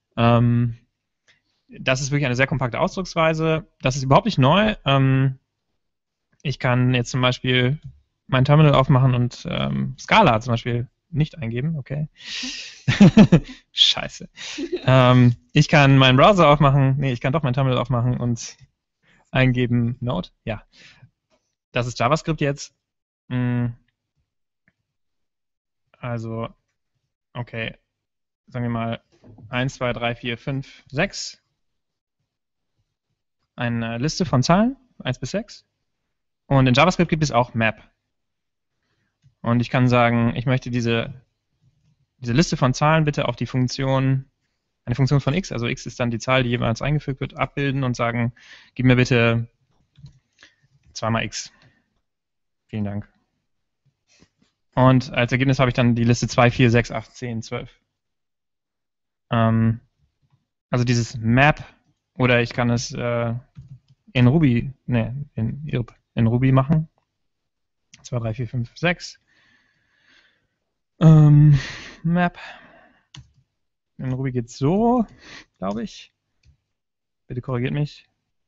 Das ist wirklich eine sehr kompakte Ausdrucksweise. Das ist überhaupt nicht neu. Ich kann jetzt zum Beispiel mein Terminal aufmachen und Scala zum Beispiel nicht eingeben. Okay. Scheiße. Ich kann meinen Browser aufmachen. Nee, ich kann doch mein Terminal aufmachen und eingeben Node. Ja. Das ist JavaScript jetzt. Also, okay, sagen wir mal 1, 2, 3, 4, 5, 6. Eine Liste von Zahlen, 1 bis 6. Und in JavaScript gibt es auch Map. Und ich kann sagen, ich möchte diese Liste von Zahlen bitte auf die Funktion, eine Funktion von x, also x ist dann die Zahl, die jeweils eingefügt wird, abbilden und sagen, gib mir bitte 2 mal x. Vielen Dank. Und als Ergebnis habe ich dann die Liste 2, 4, 6, 8, 10, 12. Also dieses Map, oder ich kann es in Ruby machen. 2, 3, 4, 5, 6. Map. In Ruby geht es so, glaube ich. Bitte korrigiert mich.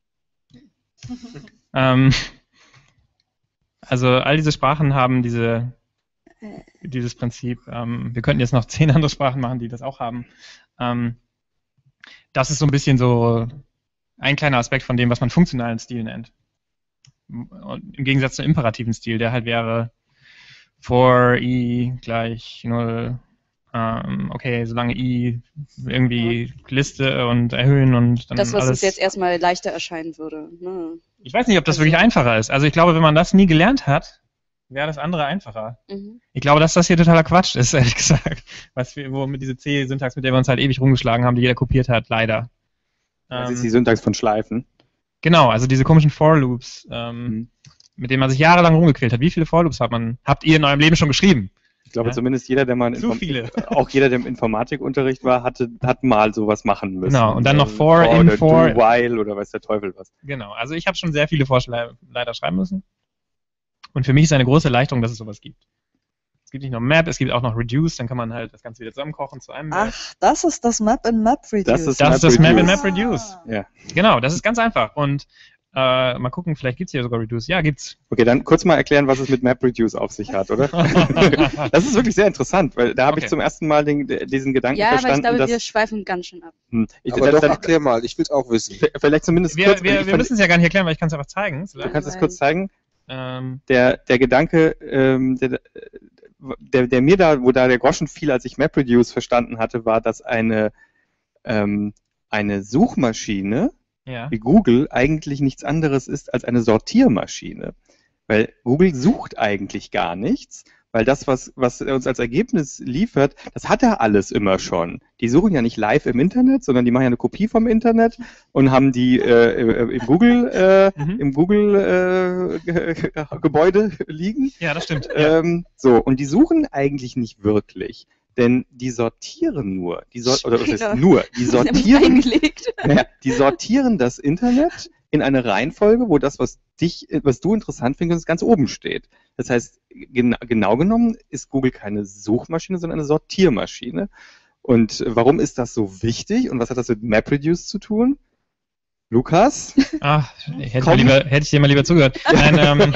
Also all diese Sprachen haben dieses Prinzip. Wir könnten jetzt noch 10 andere Sprachen machen, die das auch haben. Das ist so ein bisschen so ein kleiner Aspekt von dem, was man funktionalen Stil nennt. Und im Gegensatz zum imperativen Stil, der halt wäre for i gleich 0. Okay, solange i irgendwie Liste und erhöhen und dann das, was alles. uns jetzt erstmal leichter erscheinen würde. Ne? Ich weiß nicht, ob das wirklich einfacher ist. Also ich glaube, wenn man das nie gelernt hat, wäre das andere einfacher. Ich glaube, dass das hier totaler Quatsch ist, ehrlich gesagt. Womit diese C-Syntax, mit der wir uns halt ewig rumgeschlagen haben, die jeder kopiert hat, leider. Das ist die Syntax von Schleifen. Genau, also diese komischen For-Loops, mit denen man sich jahrelang rumgequält hat. Wie viele For-Loops habt ihr in eurem Leben schon geschrieben? Ich glaube, zumindest jeder, der mal auch jeder, der im Informatikunterricht war, hat mal sowas machen müssen. Genau, und dann noch for, in, oder for. Do, while oder weiß der Teufel was. Genau, also ich habe schon sehr viele For leider schreiben müssen. Und für mich ist eine große Erleichterung, dass es sowas gibt. Es gibt nicht nur Map, es gibt auch noch Reduce, dann kann man halt das Ganze wieder zusammenkochen zu einem Map. Ach, das ist das Map in Map Reduce. Das ist das Map in Map Reduce. Ja. Genau, das ist ganz einfach. Und mal gucken, vielleicht gibt es hier sogar Reduce. Ja, gibt's. Okay, dann kurz mal erklären, was es mit MapReduce auf sich hat, oder? Das ist wirklich sehr interessant, weil da habe ich zum ersten Mal diesen Gedanken verstanden. Ja, aber ich glaube, wir schweifen ganz schön ab. Erklär mal, ich will es auch wissen. Vielleicht zumindest kurz. Wir müssen es ja gar nicht erklären, weil ich kann es einfach zeigen. Du kannst es kurz zeigen. Der Gedanke, der mir da, wo da der Groschen fiel, als ich MapReduce verstanden hatte, war, dass eine Suchmaschine wie Google eigentlich nichts anderes ist als eine Sortiermaschine. Weil Google sucht eigentlich gar nichts, weil das, was er uns als Ergebnis liefert, das hat er alles immer schon. Die suchen ja nicht live im Internet, sondern die machen ja eine Kopie vom Internet und haben die im Google-Gebäude liegen. Ja, das stimmt. Und die suchen eigentlich nicht wirklich. Denn die sortieren nur, die sortieren das Internet in eine Reihenfolge, wo das, was du interessant findest, ganz oben steht. Das heißt, genau genommen ist Google keine Suchmaschine, sondern eine Sortiermaschine. Und warum ist das so wichtig und was hat das mit MapReduce zu tun? Lukas? Ach, hätte ich dir mal lieber zugehört. Nein,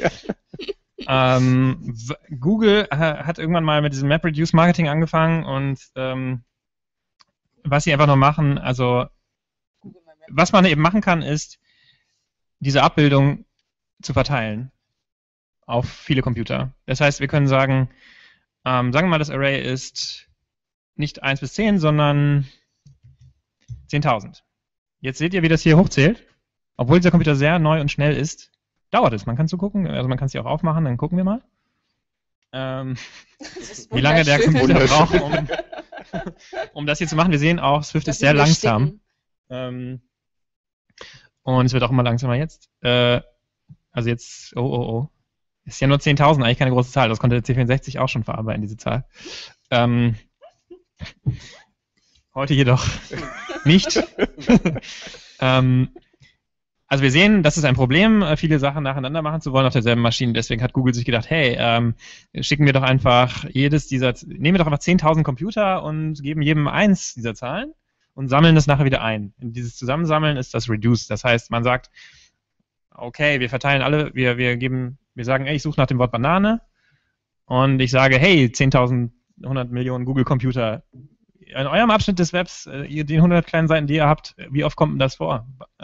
Google hat irgendwann mal mit diesem MapReduce Marketing angefangen und was sie einfach nur machen, also was man eben machen kann, ist diese Abbildung zu verteilen auf viele Computer. Das heißt, wir können sagen, sagen wir mal, das Array ist nicht 1 bis 10, sondern 10.000. Jetzt seht ihr, wie das hier hochzählt. Obwohl dieser Computer sehr neu und schnell ist, dauert es. Man kann zugucken, also man kann es hier auch aufmachen, dann gucken wir mal. Wie lange der Computer braucht, um das hier zu machen. Wir sehen auch, Swift ist sehr langsam. Und es wird auch immer langsamer jetzt. Also jetzt, ist ja nur 10.000, eigentlich keine große Zahl. Das konnte der C64 auch schon verarbeiten, diese Zahl. Heute jedoch nicht. Also wir sehen, das ist ein Problem, viele Sachen nacheinander machen zu wollen auf derselben Maschine. Deswegen hat Google sich gedacht, hey, schicken wir doch einfach nehmen wir doch einfach 10.000 Computer und geben jedem eins dieser Zahlen und sammeln das nachher wieder ein. Und dieses Zusammensammeln ist das Reduce. Das heißt, man sagt, okay, wir verteilen alle, wir sagen, ey, ich suche nach dem Wort Banane und ich sage, hey, 10.100 Millionen Google-Computer, in eurem Abschnitt des Webs, den 100 kleinen Seiten, die ihr habt, wie oft kommt denn das vor?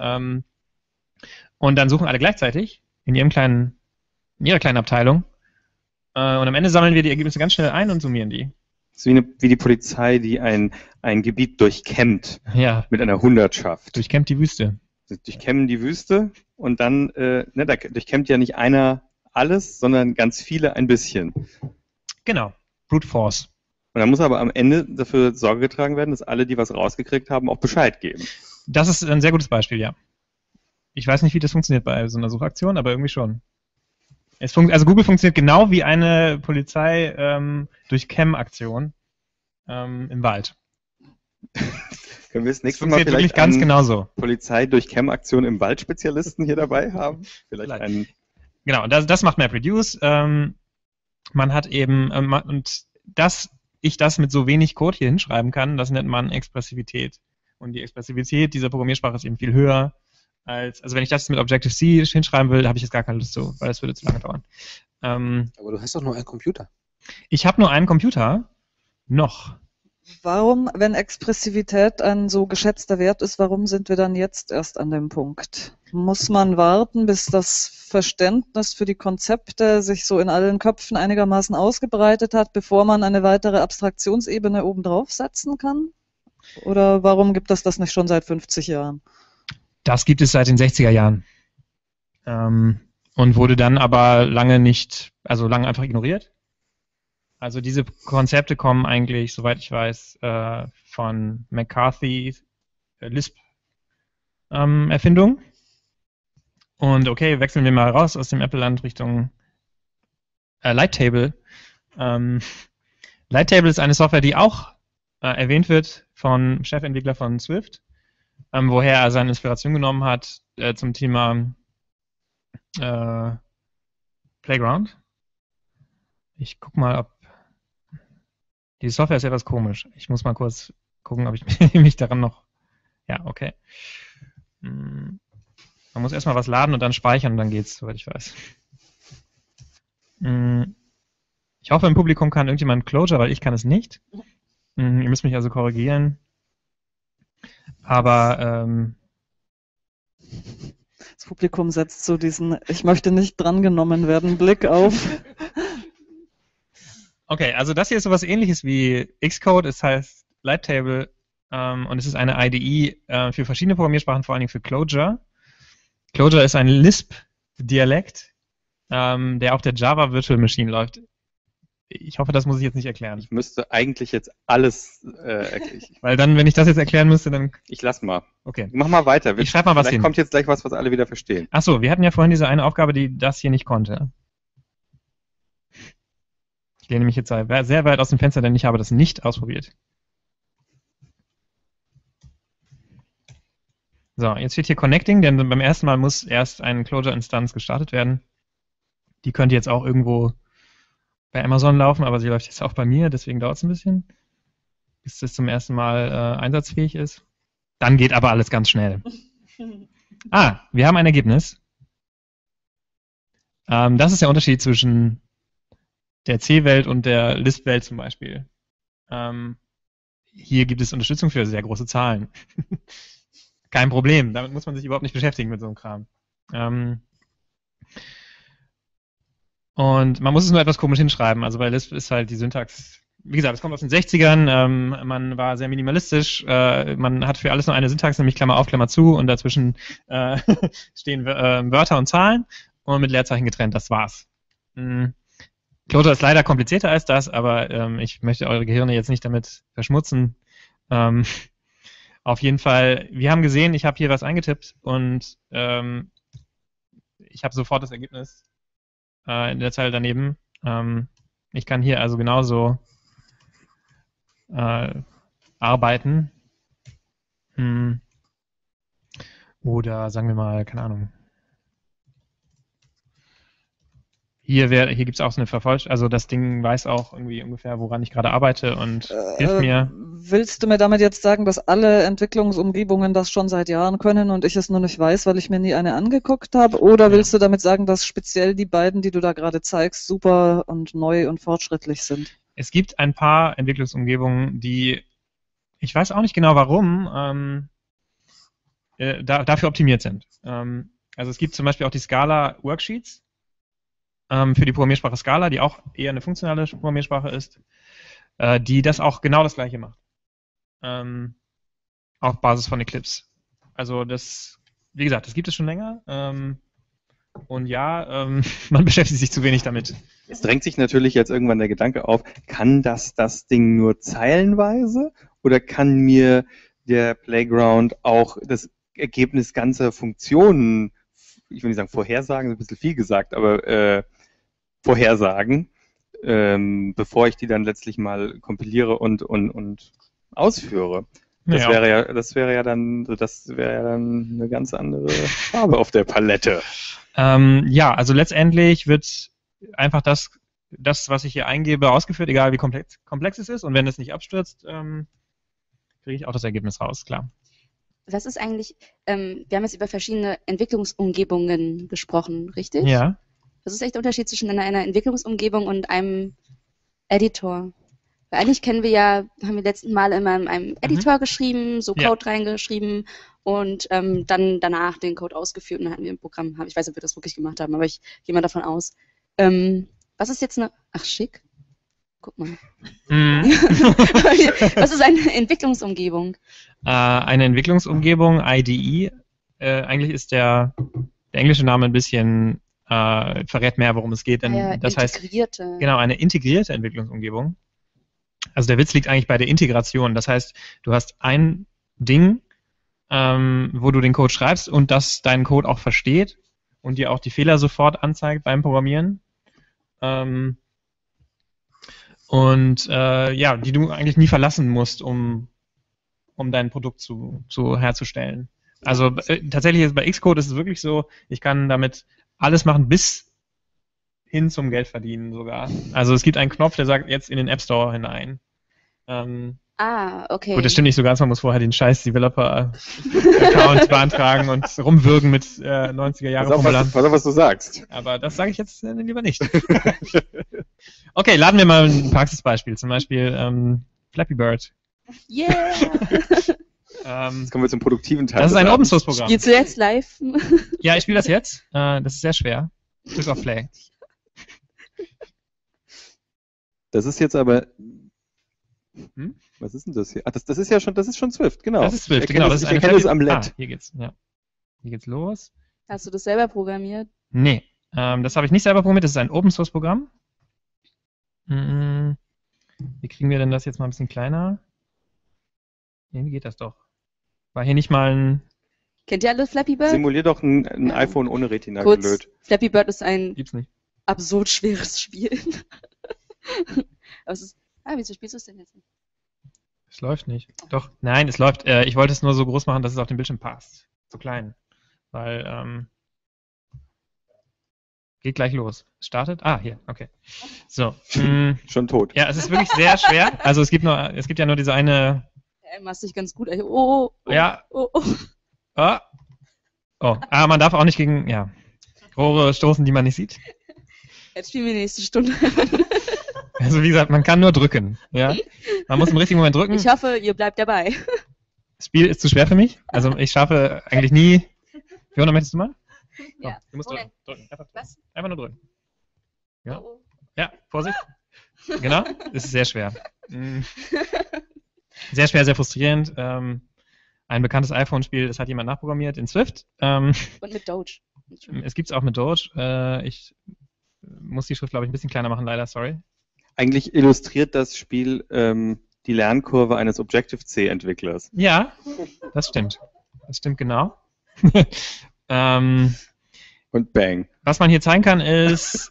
Und dann suchen alle gleichzeitig in ihrer kleinen Abteilung. Und am Ende sammeln wir die Ergebnisse ganz schnell ein und summieren die. Das ist wie die Polizei, die ein Gebiet durchkämmt mit einer Hundertschaft. Durchkämmt die Wüste. Durchkämmen die Wüste und dann, da durchkämmt ja nicht einer alles, sondern ganz viele ein bisschen. Genau, Brute Force. Und dann muss aber am Ende dafür Sorge getragen werden, dass alle, die was rausgekriegt haben, auch Bescheid geben. Das ist ein sehr gutes Beispiel, ja. Ich weiß nicht, wie das funktioniert bei so einer Suchaktion, aber irgendwie schon. Also Google funktioniert genau wie eine Polizei durch Cam-Aktion im Wald. Können wir das nächste Mal vielleicht ganz genauso. Polizei durch Cam-Aktion im Wald-Spezialisten hier dabei haben? Vielleicht einen. Genau, das macht MapReduce. Man hat eben, dass ich das mit so wenig Code hier hinschreiben kann, das nennt man Expressivität. Und die Expressivität dieser Programmiersprache ist eben viel höher also wenn ich das mit Objective-C hinschreiben will, habe ich jetzt gar keine Lust zu, weil das würde zu lange dauern. Aber du hast doch nur einen Computer. Ich habe nur einen Computer. Noch. Warum, wenn Expressivität ein so geschätzter Wert ist, warum sind wir dann jetzt erst an dem Punkt? Muss man warten, bis das Verständnis für die Konzepte sich so in allen Köpfen einigermaßen ausgebreitet hat, bevor man eine weitere Abstraktionsebene obendrauf setzen kann? Oder warum gibt es das nicht schon seit 50 Jahren? Das gibt es seit den 60er Jahren. Und wurde dann aber lange einfach ignoriert. Also diese Konzepte kommen eigentlich, soweit ich weiß, von McCarthy Lisp-Erfindung. Und okay, wechseln wir mal raus aus dem Apple-Land Richtung Lighttable. Lighttable ist eine Software, die auch erwähnt wird vom Chefentwickler von Swift, woher er seine Inspiration genommen hat zum Thema Playground. Ich guck mal, ob die Software ist etwas komisch. Ich muss mal kurz gucken, ob ich mich daran noch... Ja, okay. Man muss erstmal was laden und dann speichern und dann geht's, soweit ich weiß. Ich hoffe, im Publikum kann irgendjemand Clojure, weil ich kann es nicht. Ihr müsst mich also korrigieren. Aber... Das Publikum setzt so diesen "Ich möchte nicht drangenommen werden" Blick auf. Okay, also das hier ist sowas Ähnliches wie Xcode, es heißt Lighttable und es ist eine IDE für verschiedene Programmiersprachen, vor allen Dingen für Clojure. Clojure ist ein Lisp-Dialekt, der auf der Java Virtual Machine läuft. Ich hoffe, das muss ich jetzt nicht erklären. Ich müsste eigentlich jetzt alles weil dann, wenn ich das jetzt erklären müsste, dann... Ich lass mal. Okay. Mach mal weiter. Ich schreibe mal was hin. Vielleicht kommt jetzt gleich was alle wieder verstehen. Achso, wir hatten ja vorhin diese eine Aufgabe, die das hier nicht konnte. Ich lehne mich jetzt sehr weit aus dem Fenster, denn ich habe das nicht ausprobiert. So, jetzt steht hier Connecting, denn beim ersten Mal muss erst eine Clojure-Instanz gestartet werden. Die könnte jetzt auch irgendwo bei Amazon laufen, aber sie läuft jetzt auch bei mir, deswegen dauert es ein bisschen, bis das zum ersten Mal einsatzfähig ist. Dann geht aber alles ganz schnell. Wir haben ein Ergebnis. Das ist der Unterschied zwischen der C-Welt und der Lisp-Welt zum Beispiel. Hier gibt es Unterstützung für sehr große Zahlen. Kein Problem, damit muss man sich überhaupt nicht beschäftigen mit so einem Kram. Und man muss es nur etwas komisch hinschreiben. Also bei Lisp ist halt die Syntax, wie gesagt, es kommt aus den 60ern, man war sehr minimalistisch, man hat für alles nur eine Syntax, nämlich Klammer auf, Klammer zu und dazwischen stehen Wörter und Zahlen und mit Leerzeichen getrennt, das war's. Clojure ist leider komplizierter als das, aber ich möchte eure Gehirne jetzt nicht damit verschmutzen. Auf jeden Fall, wir haben gesehen, ich habe hier was eingetippt und ich habe sofort das Ergebnis in der Zeile daneben. Ich kann hier also genauso arbeiten. Oder sagen wir mal, keine Ahnung. Hier gibt es auch so eine Vervollständigung, also das Ding weiß auch irgendwie ungefähr, woran ich gerade arbeite und hilft mir. Willst du mir damit jetzt sagen, dass alle Entwicklungsumgebungen das schon seit Jahren können und ich es nur nicht weiß, weil ich mir nie eine angeguckt habe? Oder willst du damit sagen, dass speziell die beiden, die du da gerade zeigst, super und neu und fortschrittlich sind? Es gibt ein paar Entwicklungsumgebungen, die, ich weiß auch nicht genau warum, dafür optimiert sind. Also es gibt zum Beispiel auch die Scala-Worksheets, für die Programmiersprache Scala, die auch eher eine funktionale Programmiersprache ist, die das auch genau das gleiche macht. Auf Basis von Eclipse. Also das, wie gesagt, das gibt es schon länger. Und ja, man beschäftigt sich zu wenig damit. Es drängt sich natürlich jetzt irgendwann der Gedanke auf, kann das Ding nur zeilenweise oder kann mir der Playground auch das Ergebnis ganzer Funktionen, ich will nicht sagen vorhersagen, das ist ein bisschen viel gesagt, aber vorhersagen, bevor ich die dann letztlich mal kompiliere und ausführe. Das wäre ja dann eine ganz andere Farbe auf der Palette. Also letztendlich wird einfach das, was ich hier eingebe, ausgeführt, egal wie komplex es ist. Und wenn es nicht abstürzt, kriege ich auch das Ergebnis raus, klar. Was ist eigentlich, wir haben jetzt über verschiedene Entwicklungsumgebungen gesprochen, richtig? Ja. Was ist echt der Unterschied zwischen einer Entwicklungsumgebung und einem Editor? Weil eigentlich haben wir letzten Mal immer in einem Editor geschrieben, so Code reingeschrieben und dann danach den Code ausgeführt und dann hatten wir ein Programm. Ich weiß nicht, ob wir das wirklich gemacht haben, aber ich gehe mal davon aus. Was ist jetzt schick. Guck mal. Was ist eine Entwicklungsumgebung? Eine Entwicklungsumgebung, IDE, eigentlich ist der englische Name ein bisschen, verrät mehr, worum es geht. Denn das heißt, genau, eine integrierte Entwicklungsumgebung. Also der Witz liegt eigentlich bei der Integration. Das heißt, du hast ein Ding, wo du den Code schreibst und das deinen Code auch versteht und dir auch die Fehler sofort anzeigt beim Programmieren. Die du eigentlich nie verlassen musst, um dein Produkt herzustellen. Also tatsächlich bei Xcode ist es wirklich so, ich kann damit alles machen bis hin zum Geldverdienen sogar. Also es gibt einen Knopf, der sagt jetzt in den App Store hinein. Okay. Gut, das stimmt nicht so ganz, man muss vorher den scheiß Developer-Account beantragen und rumwürgen mit 90er-Jahre-Formularen. Pass auf, was du sagst. Aber das sage ich jetzt lieber nicht. Okay, laden wir mal ein Praxisbeispiel. Zum Beispiel Flappy Bird. Yeah! Jetzt kommen wir zum produktiven Teil. Das ist ein Open-Source-Programm. Spielst du jetzt live? Ja, ich spiele das jetzt. Das ist sehr schwer. Drück auf Play. Das ist jetzt aber... Was ist denn das hier? Das ist schon Swift, genau. Das ist Swift, genau. Das ist eine Flappy am LED. Hier geht's los. Hast du das selber programmiert? Nee, das habe ich nicht selber programmiert. Das ist ein Open-Source-Programm. Wie kriegen wir denn das jetzt mal ein bisschen kleiner? Nee, wie geht das doch? War hier nicht mal ein... Kennt ihr alle Flappy Bird? Simulier doch ein iPhone ohne Retina gelöt. Flappy Bird ist ein Gibt's nicht. Absurd schweres Spiel. Aber es ist... wieso spielst du es denn jetzt nicht? Es läuft nicht. Doch, nein, es läuft. Ich wollte es nur so groß machen, dass es auf den Bildschirm passt. So klein. Weil, geht gleich los. Startet? Hier, okay. So. Schon tot. Ja, es ist wirklich sehr schwer. Also es gibt ja nur diese eine... Der machst dich ganz gut. Ja. Man darf auch nicht gegen, Rohre stoßen, die man nicht sieht. Jetzt spielen wir die nächste Stunde. Also wie gesagt, man kann nur drücken. Ja? Man muss im richtigen Moment drücken. Ich hoffe, ihr bleibt dabei. Das Spiel ist zu schwer für mich. Also ich schaffe eigentlich nie... Fiona, möchtest du mal? Ja. Du musst drücken. Einfach drücken. Was? Einfach nur drücken. Ja, ja, Vorsicht. Genau, das ist sehr schwer. Sehr schwer, sehr frustrierend. Ein bekanntes iPhone-Spiel, das hat jemand nachprogrammiert in Swift. Und mit Doge. Es gibt es auch mit Doge. Ich muss die Schrift, glaube ich, ein bisschen kleiner machen, leider, sorry. Eigentlich illustriert das Spiel die Lernkurve eines Objective-C-Entwicklers. Ja, das stimmt. Das stimmt genau. Und bang. Was man hier zeigen kann, ist,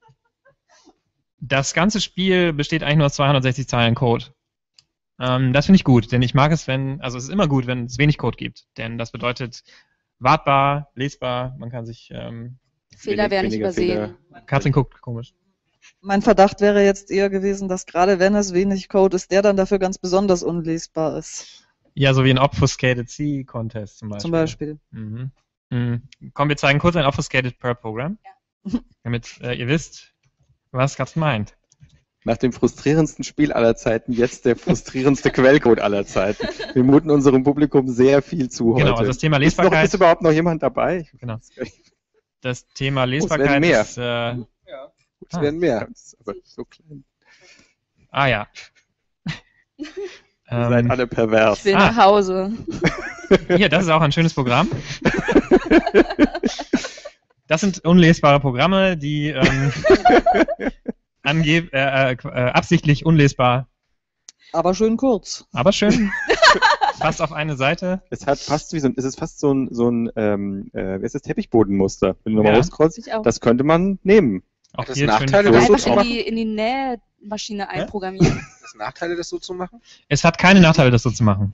das ganze Spiel besteht eigentlich nur aus 260 Zeilen Code. Das finde ich gut, denn ich mag es, es ist immer gut, wenn es wenig Code gibt. Denn das bedeutet wartbar, lesbar, man kann sich... Fehler werden nicht übersehen. Katrin guckt komisch. Mein Verdacht wäre jetzt eher gewesen, dass gerade wenn es wenig Code ist, der dann dafür ganz besonders unlesbar ist. Ja, so wie ein Obfuscated C-Contest zum Beispiel. Zum Beispiel. Komm, wir zeigen kurz ein Obfuscated Perl-Programm, damit ihr wisst, was Katrin meint. Nach dem frustrierendsten Spiel aller Zeiten, jetzt der frustrierendste Quellcode aller Zeiten. Wir muten unserem Publikum sehr viel zu heute. Genau, also das Thema Lesbarkeit... Ist überhaupt noch jemand dabei? Genau. Das Thema Lesbarkeit ist... Es werden mehr. Das ist aber so klein. Ja. Ihr seid alle pervers. Ich will nach Hause. Hier, das ist auch ein schönes Programm. Das sind unlesbare Programme, die absichtlich unlesbar. Aber schön kurz. Aber schön. Fast auf eine Seite. Es ist fast so ein Teppichbodenmuster. Wenn du mal rauskreuzst, das könnte man nehmen. Auch das hier Nachteile, schön das so zu machen? In die Nähmaschine einprogrammieren. Das Nachteile, das so zu machen? Es hat keine Nachteile, das so zu machen.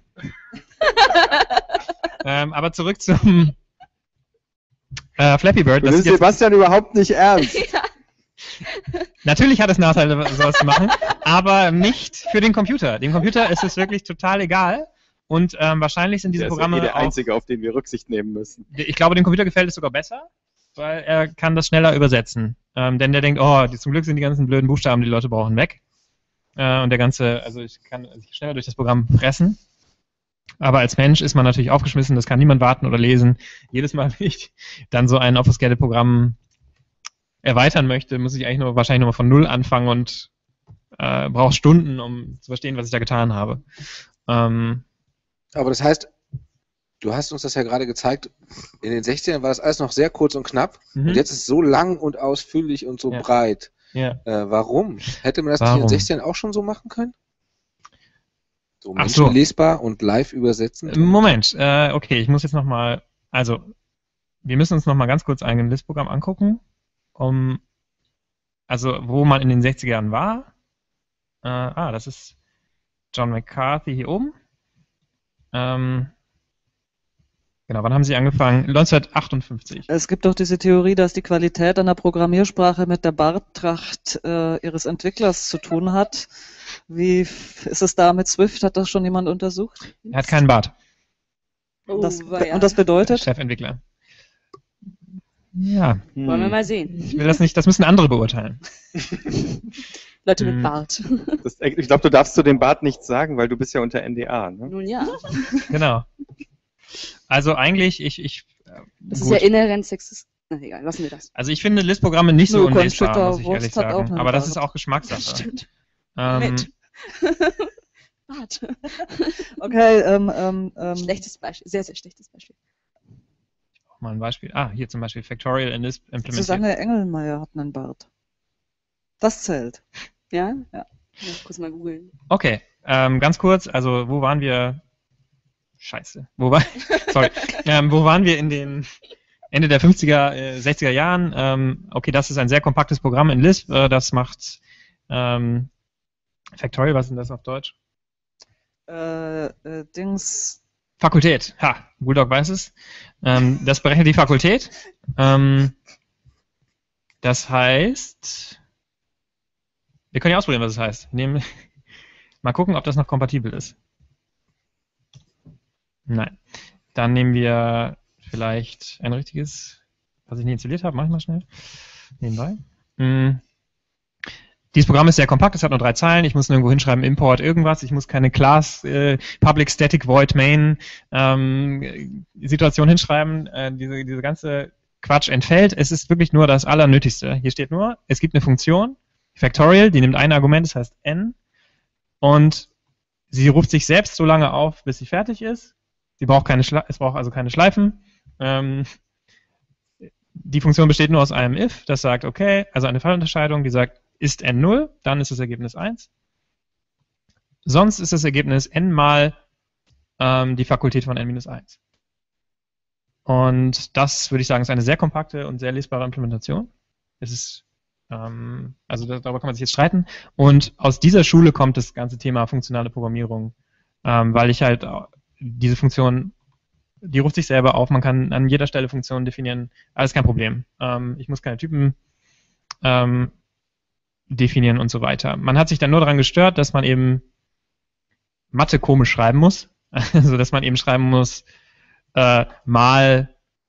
Aber zurück zum Flappy Bird. Du nimmst Sebastian überhaupt nicht ernst. Natürlich hat es Nachteile, sowas zu machen, aber nicht für den Computer. Dem Computer ist es wirklich total egal. Und wahrscheinlich sind diese Programme der einzige, auf den wir Rücksicht nehmen müssen. Ich glaube, dem Computer gefällt es sogar besser, weil er kann das schneller übersetzen. Denn der denkt, zum Glück sind die ganzen blöden Buchstaben, die Leute brauchen, weg. und der ganze, also ich kann sich schneller durch das Programm fressen. Aber als Mensch ist man natürlich aufgeschmissen, das kann niemand warten oder lesen. Jedes Mal, wenn ich dann so ein Obfuscated-Programm erweitern möchte, muss ich eigentlich wahrscheinlich nur von Null anfangen und brauche Stunden, um zu verstehen, was ich da getan habe. Aber das heißt, du hast uns das ja gerade gezeigt, in den 60ern war das alles noch sehr kurz und knapp und jetzt ist es so lang und ausführlich und so breit. Ja. Warum? Hätte man das nicht in den 60ern auch schon so machen können? So menschenlesbar und live übersetzen? Moment, okay, ich muss jetzt nochmal, also wir müssen uns nochmal ganz kurz ein LISP-Programm angucken, also wo man in den 60er Jahren war. Das ist John McCarthy hier oben. Genau, wann haben Sie angefangen? 1958. Es gibt doch diese Theorie, dass die Qualität einer Programmiersprache mit der Barttracht ihres Entwicklers zu tun hat. Wie ist es da mit Swift? Hat das schon jemand untersucht? Er hat keinen Bart. Und das bedeutet? Chefentwickler. Ja. Wollen wir mal sehen. Ich will das nicht, das müssen andere beurteilen. Leute mit Bart. Ich glaube, du darfst zu dem Bart nichts sagen, weil du bist ja unter NDA. Ne? Nun ja. Genau. Also eigentlich, das ist ja inhärent sexistisch. Na egal, lassen wir das. Also ich finde LISP-Programme nicht so unlesbar, muss ich ehrlich sagen. Aber das ist auch Geschmackssache. Stimmt. Bart. Okay, schlechtes Beispiel, sehr, sehr schlechtes Beispiel. Ich brauche mal ein Beispiel. Hier zum Beispiel Factorial in LISP implementiert. Susanne Engelmeier hat einen Bart. Das zählt. Ja? Ja. Kurz mal googeln. Okay, ganz kurz, also wo waren wir? Scheiße. Wo waren wir in den Ende der 50er, 60er Jahren? Okay, das ist ein sehr kompaktes Programm in LISP. Das macht Factorial, was ist denn das auf Deutsch? Fakultät. Bulldog weiß es. Das berechnet die Fakultät. Das heißt, wir können ja ausprobieren, was es heißt. Mal gucken, ob das noch kompatibel ist. Nein. Dann nehmen wir vielleicht ein richtiges, was ich nicht installiert habe, mache ich mal schnell. Nebenbei. Dieses Programm ist sehr kompakt, es hat nur 3 Zeilen, ich muss nirgendwo hinschreiben, Import irgendwas, ich muss keine Class, Public Static Void Main Situation hinschreiben, diese ganze Quatsch entfällt, es ist wirklich nur das Allernötigste. Hier steht nur, es gibt eine Funktion, Factorial, die nimmt ein Argument, das heißt n, und sie ruft sich selbst so lange auf, bis sie fertig ist. Es braucht also keine Schleifen. Die Funktion besteht nur aus einem if, das sagt, okay, also eine Fallunterscheidung, die sagt, ist n 0, dann ist das Ergebnis 1. Sonst ist das Ergebnis n mal die Fakultät von n minus 1. Und das, würde ich sagen, ist eine sehr kompakte und sehr lesbare Implementation. Es ist, darüber kann man sich jetzt streiten. Und aus dieser Schule kommt das ganze Thema funktionale Programmierung, weil ich halt diese Funktion, die ruft sich selber auf, man kann an jeder Stelle Funktionen definieren, alles kein Problem. Ich muss keine Typen definieren und so weiter. Man hat sich dann nur daran gestört, dass man eben Mathe komisch schreiben muss, also dass man eben schreiben muss mal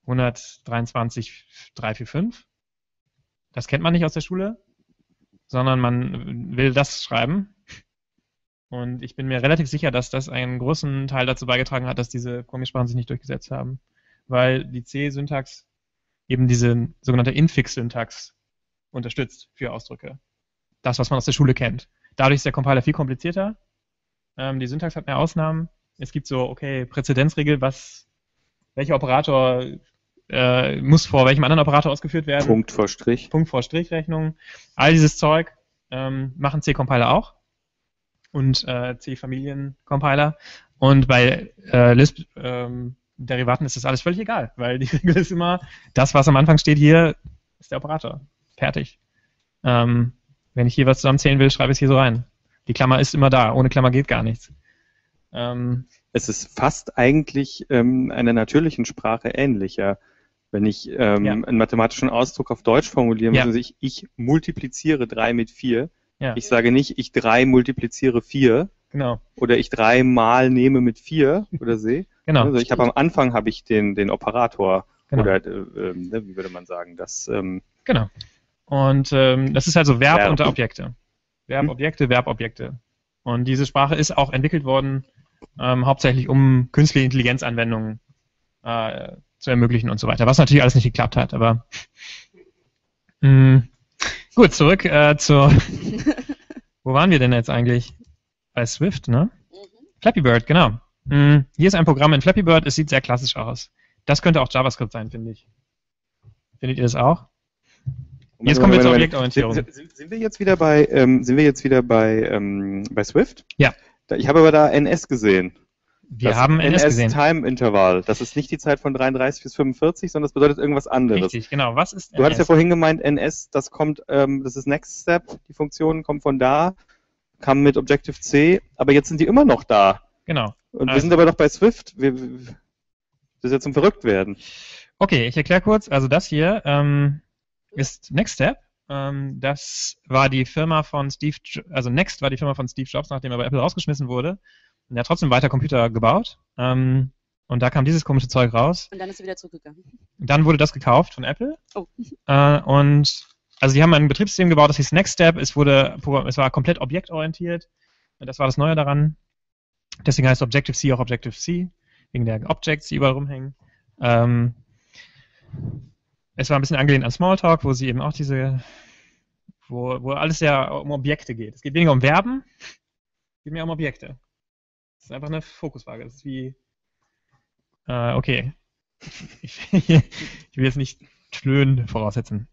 123,345. Das kennt man nicht aus der Schule, sondern man will das schreiben. Und ich bin mir relativ sicher, dass das einen großen Teil dazu beigetragen hat, dass diese Programmiersprachen sich nicht durchgesetzt haben. Weil die C-Syntax eben diese sogenannte Infix-Syntax unterstützt für Ausdrücke. Das, was man aus der Schule kennt. Dadurch ist der Compiler viel komplizierter. Die Syntax hat mehr Ausnahmen. Es gibt so, okay, Präzedenzregel, welcher Operator muss vor welchem anderen Operator ausgeführt werden. Punkt vor Strich. Punkt vor Strichrechnung. All dieses Zeug machen C-Compiler auch. Und C-Familien-Compiler. Und bei Lisp-Derivaten ist das alles völlig egal, weil die Regel ist immer, das, was am Anfang steht hier, ist der Operator. Fertig. Wenn ich hier was zusammenzählen will, schreibe ich es hier so rein. Die Klammer ist immer da, ohne Klammer geht gar nichts. Es ist fast eigentlich einer natürlichen Sprache ähnlicher. Wenn ich einen mathematischen Ausdruck auf Deutsch formulieren muss, also ich multipliziere 3 mit 4. Ja. Ich sage nicht, ich 3 multipliziere 4. Genau. Oder ich 3 mal nehme mit 4 oder sehe. Genau. Also am Anfang habe ich den Operator. Genau. Oder wie würde man sagen, das. Genau. Und das ist halt so Verb unter Objekte. Verbobjekte, Verbobjekte. Und diese Sprache ist auch entwickelt worden, hauptsächlich um künstliche Intelligenzanwendungen zu ermöglichen und so weiter. Was natürlich alles nicht geklappt hat, aber gut, zurück zur wo waren wir denn jetzt eigentlich? Bei Swift, ne? Flappy Bird, genau. Hier ist ein Programm in Flappy Bird, es sieht sehr klassisch aus. Das könnte auch JavaScript sein, finde ich. Findet ihr das auch? Jetzt kommen wir zur Objektorientierung. Sind wir jetzt wieder bei Swift? Ja. Ich habe aber da NS gesehen. Wir haben NS gesehen. Time Interval. Das ist nicht die Zeit von 33 bis 45, sondern das bedeutet irgendwas anderes. Richtig, genau. Was ist NS? Du hattest ja vorhin gemeint, NS, das ist Next Step, die Funktionen kommen von da, kam mit Objective-C, aber jetzt sind die immer noch da. Genau. Und wir sind aber doch bei Swift. Das ist ja zum Verrücktwerden. Okay, ich erkläre kurz. Also das hier ist Next Step. Das war die Firma von Next war die Firma von Steve Jobs, nachdem er bei Apple rausgeschmissen wurde. Und er hat trotzdem weiter Computer gebaut. Und da kam dieses komische Zeug raus. Und dann ist er wieder zurückgegangen. Dann wurde das gekauft von Apple. Oh. Und also die haben ein Betriebssystem gebaut, das hieß Next Step. Es war komplett objektorientiert. Und das war das Neue daran. Deswegen heißt Objective-C auch Objective-C, wegen der Objects, die überall rumhängen. Es war ein bisschen angelehnt an Smalltalk, wo sie eben auch wo alles ja um Objekte geht. Es geht weniger um Verben, es geht mehr um Objekte. Das ist einfach eine Fokusfrage. Das ist wie, okay. Ich will jetzt nicht Klönen voraussetzen.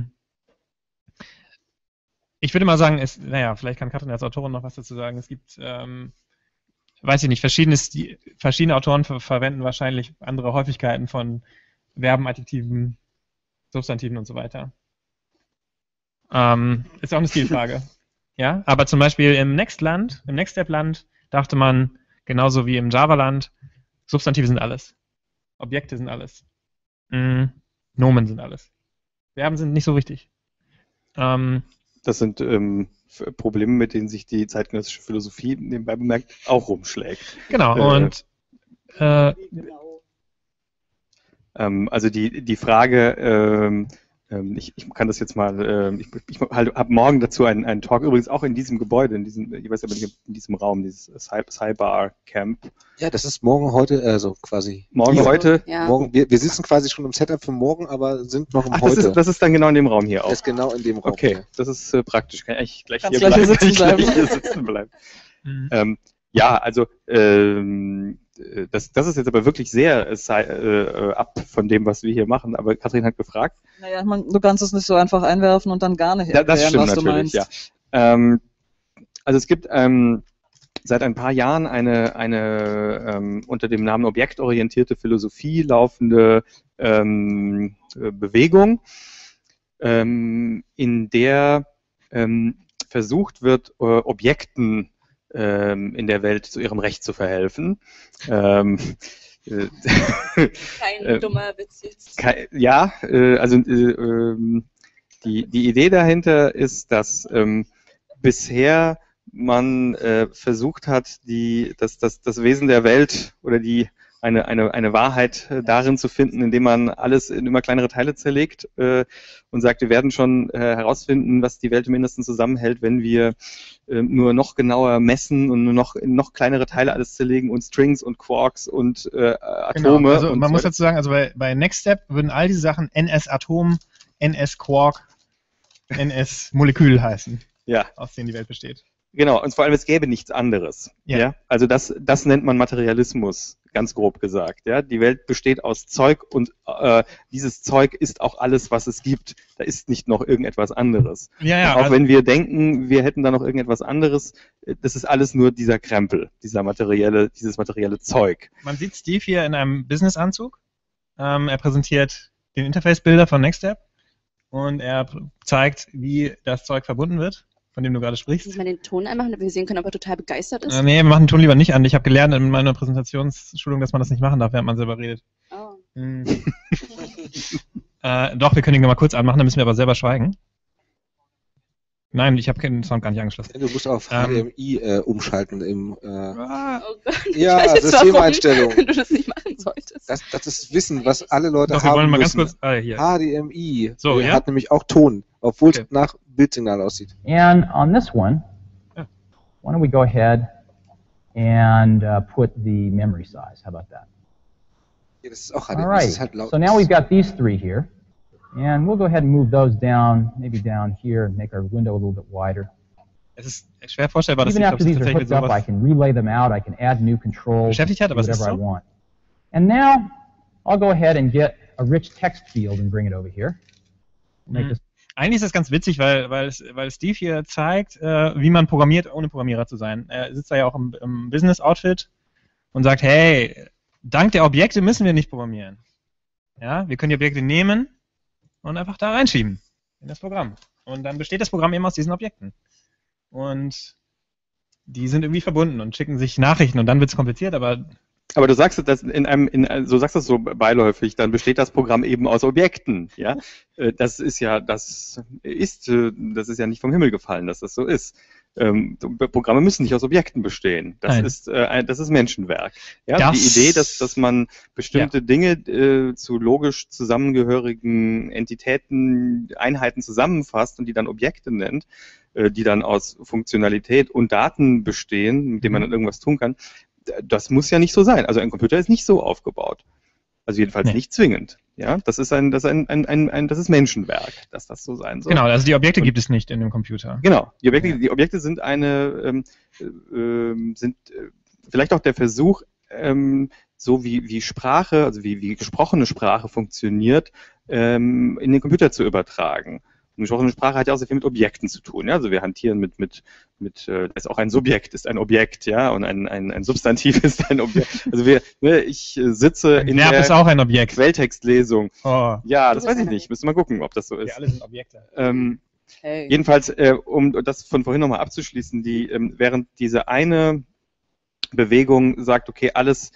Ich würde mal sagen, vielleicht kann Katrin als Autorin noch was dazu sagen. Es gibt, weiß ich nicht, verschiedene Autoren verwenden wahrscheinlich andere Häufigkeiten von Verben, Adjektiven, Substantiven und so weiter. Ist auch eine Stilfrage. Ja, aber zum Beispiel im Next-Step-Land dachte man, genauso wie im Java-Land, Substantive sind alles. Objekte sind alles. Nomen sind alles. Verben sind nicht so wichtig. Das sind Probleme, mit denen sich die zeitgenössische Philosophie nebenbei bemerkt auch rumschlägt. Genau, und also die Frage, ich kann das jetzt mal, ich habe morgen dazu einen Talk, übrigens auch in diesem Gebäude, ich weiß aber nicht, in diesem Raum, dieses Cyber Camp. Ja, das ist morgen, heute, also quasi. Morgen, heute? Ja. Morgen, wir sitzen quasi schon im Setup für morgen, aber sind noch im Heute. Das ist dann genau in dem Raum hier auch? Das ist genau in dem Raum. Okay, ja. Das ist praktisch. Kann ich gleich hier sitzen bleiben. Ja, also das ist jetzt aber wirklich sehr ab von dem, was wir hier machen. Aber Katrin hat gefragt. Naja, du kannst es nicht so einfach einwerfen und dann gar nicht erklären, das stimmt was du natürlich, meinst. Ja. Also es gibt seit ein paar Jahren eine unter dem Namen objektorientierte Philosophie laufende Bewegung, in der versucht wird, Objekten in der Welt zu ihrem Recht zu verhelfen. Kein dummer Witz jetzt. Ja, also die Idee dahinter ist, dass bisher man versucht hat, das Wesen der Welt oder eine Wahrheit darin zu finden, indem man alles in immer kleinere Teile zerlegt und sagt, wir werden schon herausfinden, was die Welt im Innersten zusammenhält, wenn wir nur noch genauer messen und nur noch in noch kleinere Teile alles zerlegen und Strings und Quarks und Atome. Genau. Also und man muss dazu sagen, also bei Next Step würden all diese Sachen NS-Atom, NS-Quark, NS-Molekül heißen, aus denen die Welt besteht. Genau, und vor allem, es gäbe nichts anderes. Ja? Also das nennt man Materialismus, ganz grob gesagt. Ja? Die Welt besteht aus Zeug und dieses Zeug ist auch alles, was es gibt. Da ist nicht noch irgendetwas anderes. Ja, auch wenn wir denken, wir hätten da noch irgendetwas anderes, das ist alles nur dieser Krempel, dieses materielle Zeug. Man sieht Steve hier in einem Business-Anzug. Er präsentiert den Interface-Bilder von NextStep und er zeigt, wie das Zeug verbunden wird, von dem du gerade sprichst. Muss man den Ton einmachen, damit wir sehen können, ob er total begeistert ist? Nee, wir machen den Ton lieber nicht an. Ich habe gelernt in meiner Präsentationsschulung, dass man das nicht machen darf, während man selber redet. Oh. Doch, wir können ihn mal kurz anmachen, dann müssen wir aber selber schweigen. Nein, ich habe den Sound gar nicht angeschlossen. Du musst auf HDMI umschalten im Oh Gott, ja, Systemeinstellung. Wenn du das nicht machen solltest. Das ist Wissen, was alle Leute haben. Wir wollen mal ganz kurz. Hier. HDMI. So, hat nämlich auch Ton, obwohl es nach Bildsignal aussieht. And on this one, why don't we go ahead and put the memory size? How about that? Ja, das ist auch HDMI. All right. Das ist halt laut. So now we've got these three here, and we'll go ahead and move those down, maybe down here, and make our window a little bit wider. Es ist schwer vorstellbar, dass Even after these are hooked up, I can relay them out. I can add new controls, whatever I want. And now I'll go ahead and get a rich text field and bring it over here. Eigentlich ist das ganz witzig, weil Steve hier zeigt, wie man programmiert, ohne Programmierer zu sein. Er sitzt da ja auch im Business-Outfit und sagt, hey, dank der Objekte müssen wir nicht programmieren. Ja, wir können die Objekte nehmen und einfach da reinschieben in das Programm. Und dann besteht das Programm eben aus diesen Objekten. Und die sind irgendwie verbunden und schicken sich Nachrichten und dann wird es kompliziert, aber du sagst das so sagst das so beiläufig, dann besteht das Programm eben aus Objekten, ja? Das ist ja nicht vom Himmel gefallen, dass das so ist. Programme müssen nicht aus Objekten bestehen. Das ist Menschenwerk. Ja? Die Idee, dass man bestimmte Dinge zu logisch zusammengehörigen Entitäten, Einheiten zusammenfasst und die dann Objekte nennt, die dann aus Funktionalität und Daten bestehen, mit denen man dann irgendwas tun kann, das muss ja nicht so sein. Also ein Computer ist nicht so aufgebaut. Also jedenfalls nicht zwingend. Ja, das ist Menschenwerk, dass das so sein soll. Genau, also die Objekte gibt es nicht in dem Computer. Genau, die Objekte sind sind vielleicht auch der Versuch, so wie Sprache, also wie gesprochene Sprache funktioniert, in den Computer zu übertragen. Und gesprochene Sprache hat ja auch sehr viel mit Objekten zu tun. Ja? Also wir hantieren mit ist auch ein Subjekt ist ein Objekt, ja, und ein Substantiv ist ein Objekt. Also ich sitze in der ist auch ein Objekt. Quelltextlesung. Oh. Ja, das weiß ich nicht. Müssen wir mal gucken, ob das so ist. Wir alle sind Objekte. Jedenfalls, um das von vorhin nochmal abzuschließen, während diese eine Bewegung sagt, okay,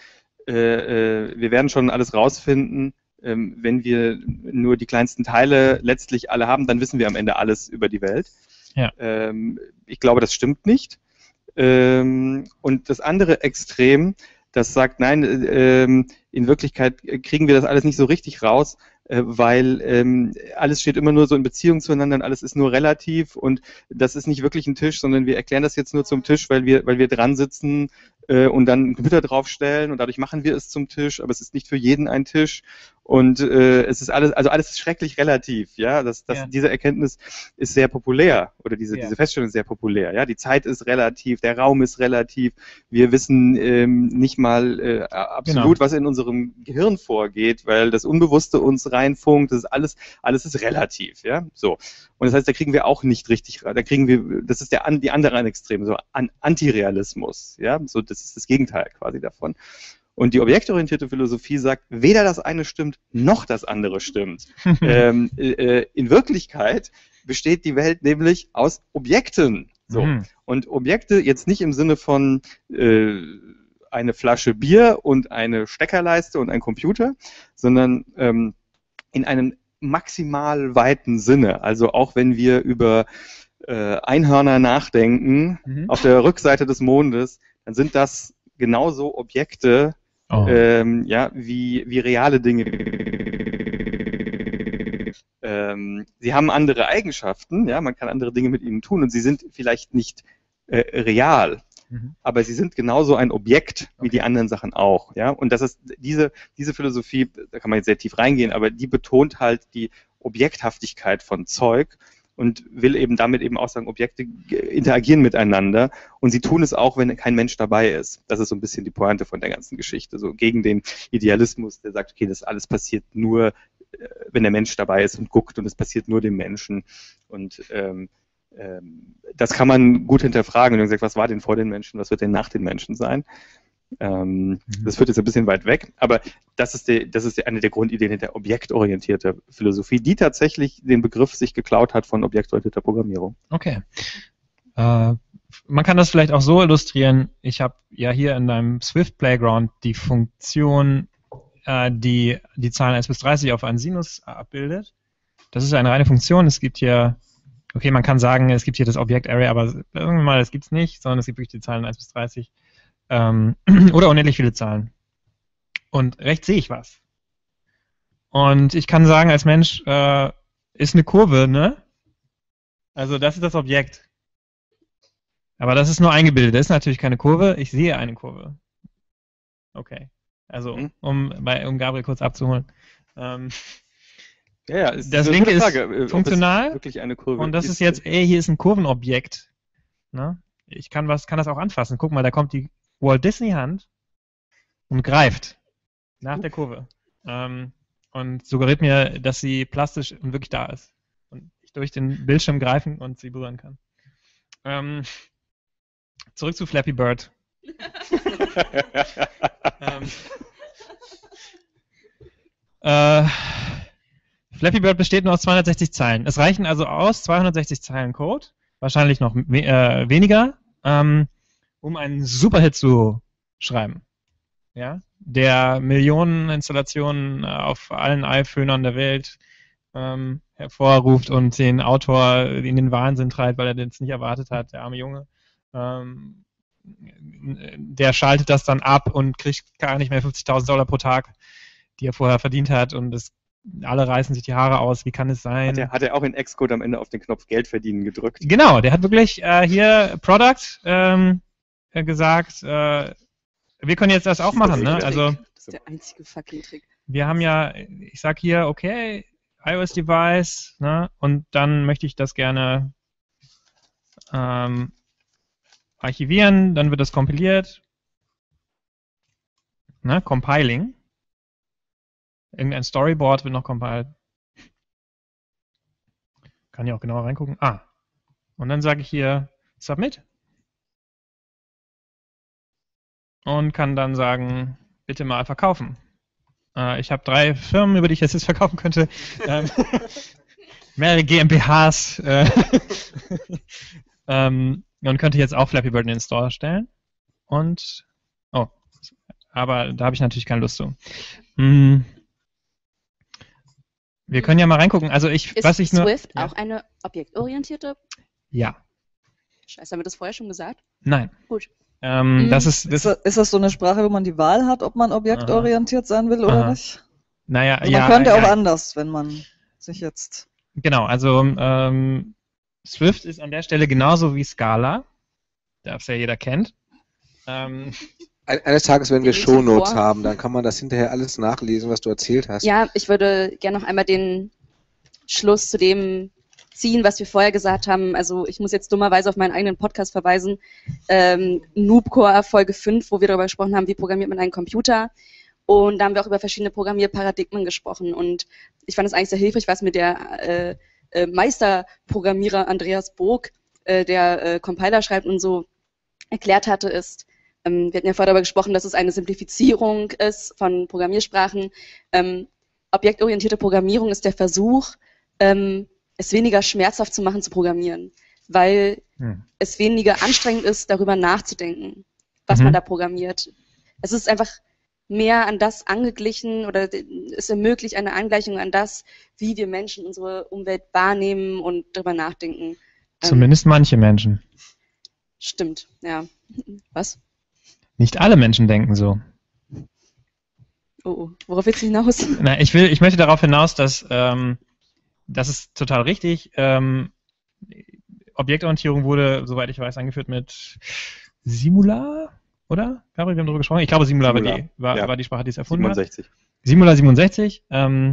wir werden schon alles rausfinden, wenn wir nur die kleinsten Teile letztlich alle haben, dann wissen wir am Ende alles über die Welt. Ja. Ich glaube, das stimmt nicht. Und das andere Extrem, das sagt, nein, in Wirklichkeit kriegen wir das alles nicht so richtig raus, weil alles steht immer nur so in Beziehung zueinander und alles ist nur relativ und das ist nicht wirklich ein Tisch, sondern wir erklären das jetzt nur zum Tisch, weil wir dran sitzen und dann einen Computer draufstellen und dadurch machen wir es zum Tisch, aber es ist nicht für jeden ein Tisch und es ist alles ist schrecklich relativ, ja, diese Erkenntnis ist sehr populär oder diese Feststellung ist sehr populär, ja, die Zeit ist relativ, der Raum ist relativ, wir wissen nicht mal absolut, was in unserem Gehirn vorgeht, weil das Unbewusste uns reinfunkt, das ist alles ist relativ, ja, so. Und das heißt, da kriegen wir auch nicht richtig, das ist die andere Extreme, so Antirealismus, ja, so das ist das Gegenteil quasi davon. Und die objektorientierte Philosophie sagt, weder das eine stimmt, noch das andere stimmt. In Wirklichkeit besteht die Welt nämlich aus Objekten. So. Und Objekte jetzt nicht im Sinne von eine Flasche Bier und eine Steckerleiste und ein Computer, sondern in einem maximal weiten Sinne. Also auch wenn wir über Einhörner nachdenken, auf der Rückseite des Mondes, dann sind das genauso Objekte, wie reale Dinge. Sie haben andere Eigenschaften, ja, man kann andere Dinge mit ihnen tun und sie sind vielleicht nicht real, aber sie sind genauso ein Objekt wie die anderen Sachen auch, ja. Und das ist diese Philosophie, da kann man jetzt sehr tief reingehen, aber die betont halt die Objekthaftigkeit von Zeug und will eben damit eben auch sagen, Objekte interagieren miteinander und sie tun es auch, wenn kein Mensch dabei ist. Das ist so ein bisschen die Pointe von der ganzen Geschichte, so gegen den Idealismus, der sagt, okay, das alles passiert nur, wenn der Mensch dabei ist und guckt und es passiert nur dem Menschen und das kann man gut hinterfragen und sagt, was war denn vor den Menschen, was wird denn nach den Menschen sein? Das führt jetzt ein bisschen weit weg, aber das ist eine der Grundideen hinter objektorientierter Philosophie, die tatsächlich den Begriff sich geklaut hat von objektorientierter Programmierung. Okay. Man kann das vielleicht auch so illustrieren, ich habe ja hier in deinem Swift Playground die Funktion, die Zahlen 1 bis 30 auf einen Sinus abbildet. Das ist eine reine Funktion, es gibt hier, okay, man kann sagen, es gibt hier das Object Array, aber irgendwann mal, das gibt es nicht, sondern es gibt wirklich die Zahlen 1 bis 30. Oder unendlich viele Zahlen. Und rechts sehe ich was. Und ich kann sagen, als Mensch, ist eine Kurve, ne? Also das ist das Objekt. Aber das ist nur eingebildet. Das ist natürlich keine Kurve. Ich sehe eine Kurve. Okay. Also, um Gabriel kurz abzuholen. Das linke ist funktional. Wirklich eine Kurve und das ist jetzt, hier ist ein Kurvenobjekt. Ne? Ich kann das auch anfassen. Guck mal, da kommt die Walt Disney Hand und greift nach der Kurve. Und suggeriert mir, dass sie plastisch und wirklich da ist. Und ich durch den Bildschirm greifen und sie berühren kann. Zurück zu Flappy Bird. Flappy Bird besteht nur aus 260 Zeilen. Es reichen also aus 260 Zeilen Code, wahrscheinlich noch weniger, um einen Superhit zu schreiben. Ja? Der Millionen Installationen auf allen iPhonern der Welt hervorruft und den Autor in den Wahnsinn treibt, weil er das nicht erwartet hat, der arme Junge. Der schaltet das dann ab und kriegt gar nicht mehr $50.000 pro Tag, die er vorher verdient hat, und alle reißen sich die Haare aus. Wie kann es sein? Hat er auch in Xcode am Ende auf den Knopf Geld verdienen gedrückt? Genau, der hat wirklich hier Product gesagt, wir können jetzt das auch machen. Ne? Also, das ist der einzige fucking Trick. Wir haben ja, ich sag hier, okay, iOS-Device, ne? Und dann möchte ich das gerne archivieren, dann wird das kompiliert. Ne? Compiling. Irgendein Storyboard wird noch compiled. Kann ich auch genauer reingucken. Und dann sage ich hier Submit. Und kann dann sagen, bitte mal verkaufen. Ich habe 3 Firmen, über die ich das jetzt verkaufen könnte. Mehrere GmbHs. Und könnte jetzt auch Flappy Bird in den Store stellen. Und, aber da habe ich natürlich keine Lust zu. Wir können ja mal reingucken. Also Ist Swift auch eine objektorientierte? Ja. Scheiße, haben wir das vorher schon gesagt? Nein. Gut. Ist das so eine Sprache, wo man die Wahl hat, ob man objektorientiert sein will oder nicht? Naja, also man könnte auch anders, wenn man sich jetzt... Genau, also Swift ist an der Stelle genauso wie Scala, das ja jeder kennt. Eines Tages, wenn wir Shownotes haben, dann kann man das hinterher alles nachlesen, was du erzählt hast. Ja, ich würde gerne noch einmal den Schluss zu dem ziehen, was wir vorher gesagt haben. Also ich muss jetzt dummerweise auf meinen eigenen Podcast verweisen. Noobcore Folge 5, wo wir darüber gesprochen haben, wie programmiert man einen Computer. Und da haben wir auch über verschiedene Programmierparadigmen gesprochen. Und ich fand es eigentlich sehr hilfreich, was mir der Meisterprogrammierer Andreas Bog, der Compiler schreibt und so, erklärt hatte, ist, wir hatten ja vorher darüber gesprochen, dass es eine Simplifizierung ist von Programmiersprachen. Objektorientierte Programmierung ist der Versuch, es weniger schmerzhaft zu machen, zu programmieren, weil es weniger anstrengend ist, darüber nachzudenken, was man da programmiert. Es ist einfach mehr an das angeglichen oder es ermöglicht eine Angleichung an das, wie wir Menschen unsere Umwelt wahrnehmen und darüber nachdenken. Zumindest manche Menschen. Stimmt, ja. Was? Nicht alle Menschen denken so. Oh, worauf willst du hinaus? Na, ich möchte darauf hinaus, dass das ist total richtig. Objektorientierung wurde, soweit ich weiß, eingeführt mit Simula, oder? Gabriel, wir haben darüber gesprochen. Ich glaube, Simula war die Sprache, die es erfunden 67. hat. Simula 67.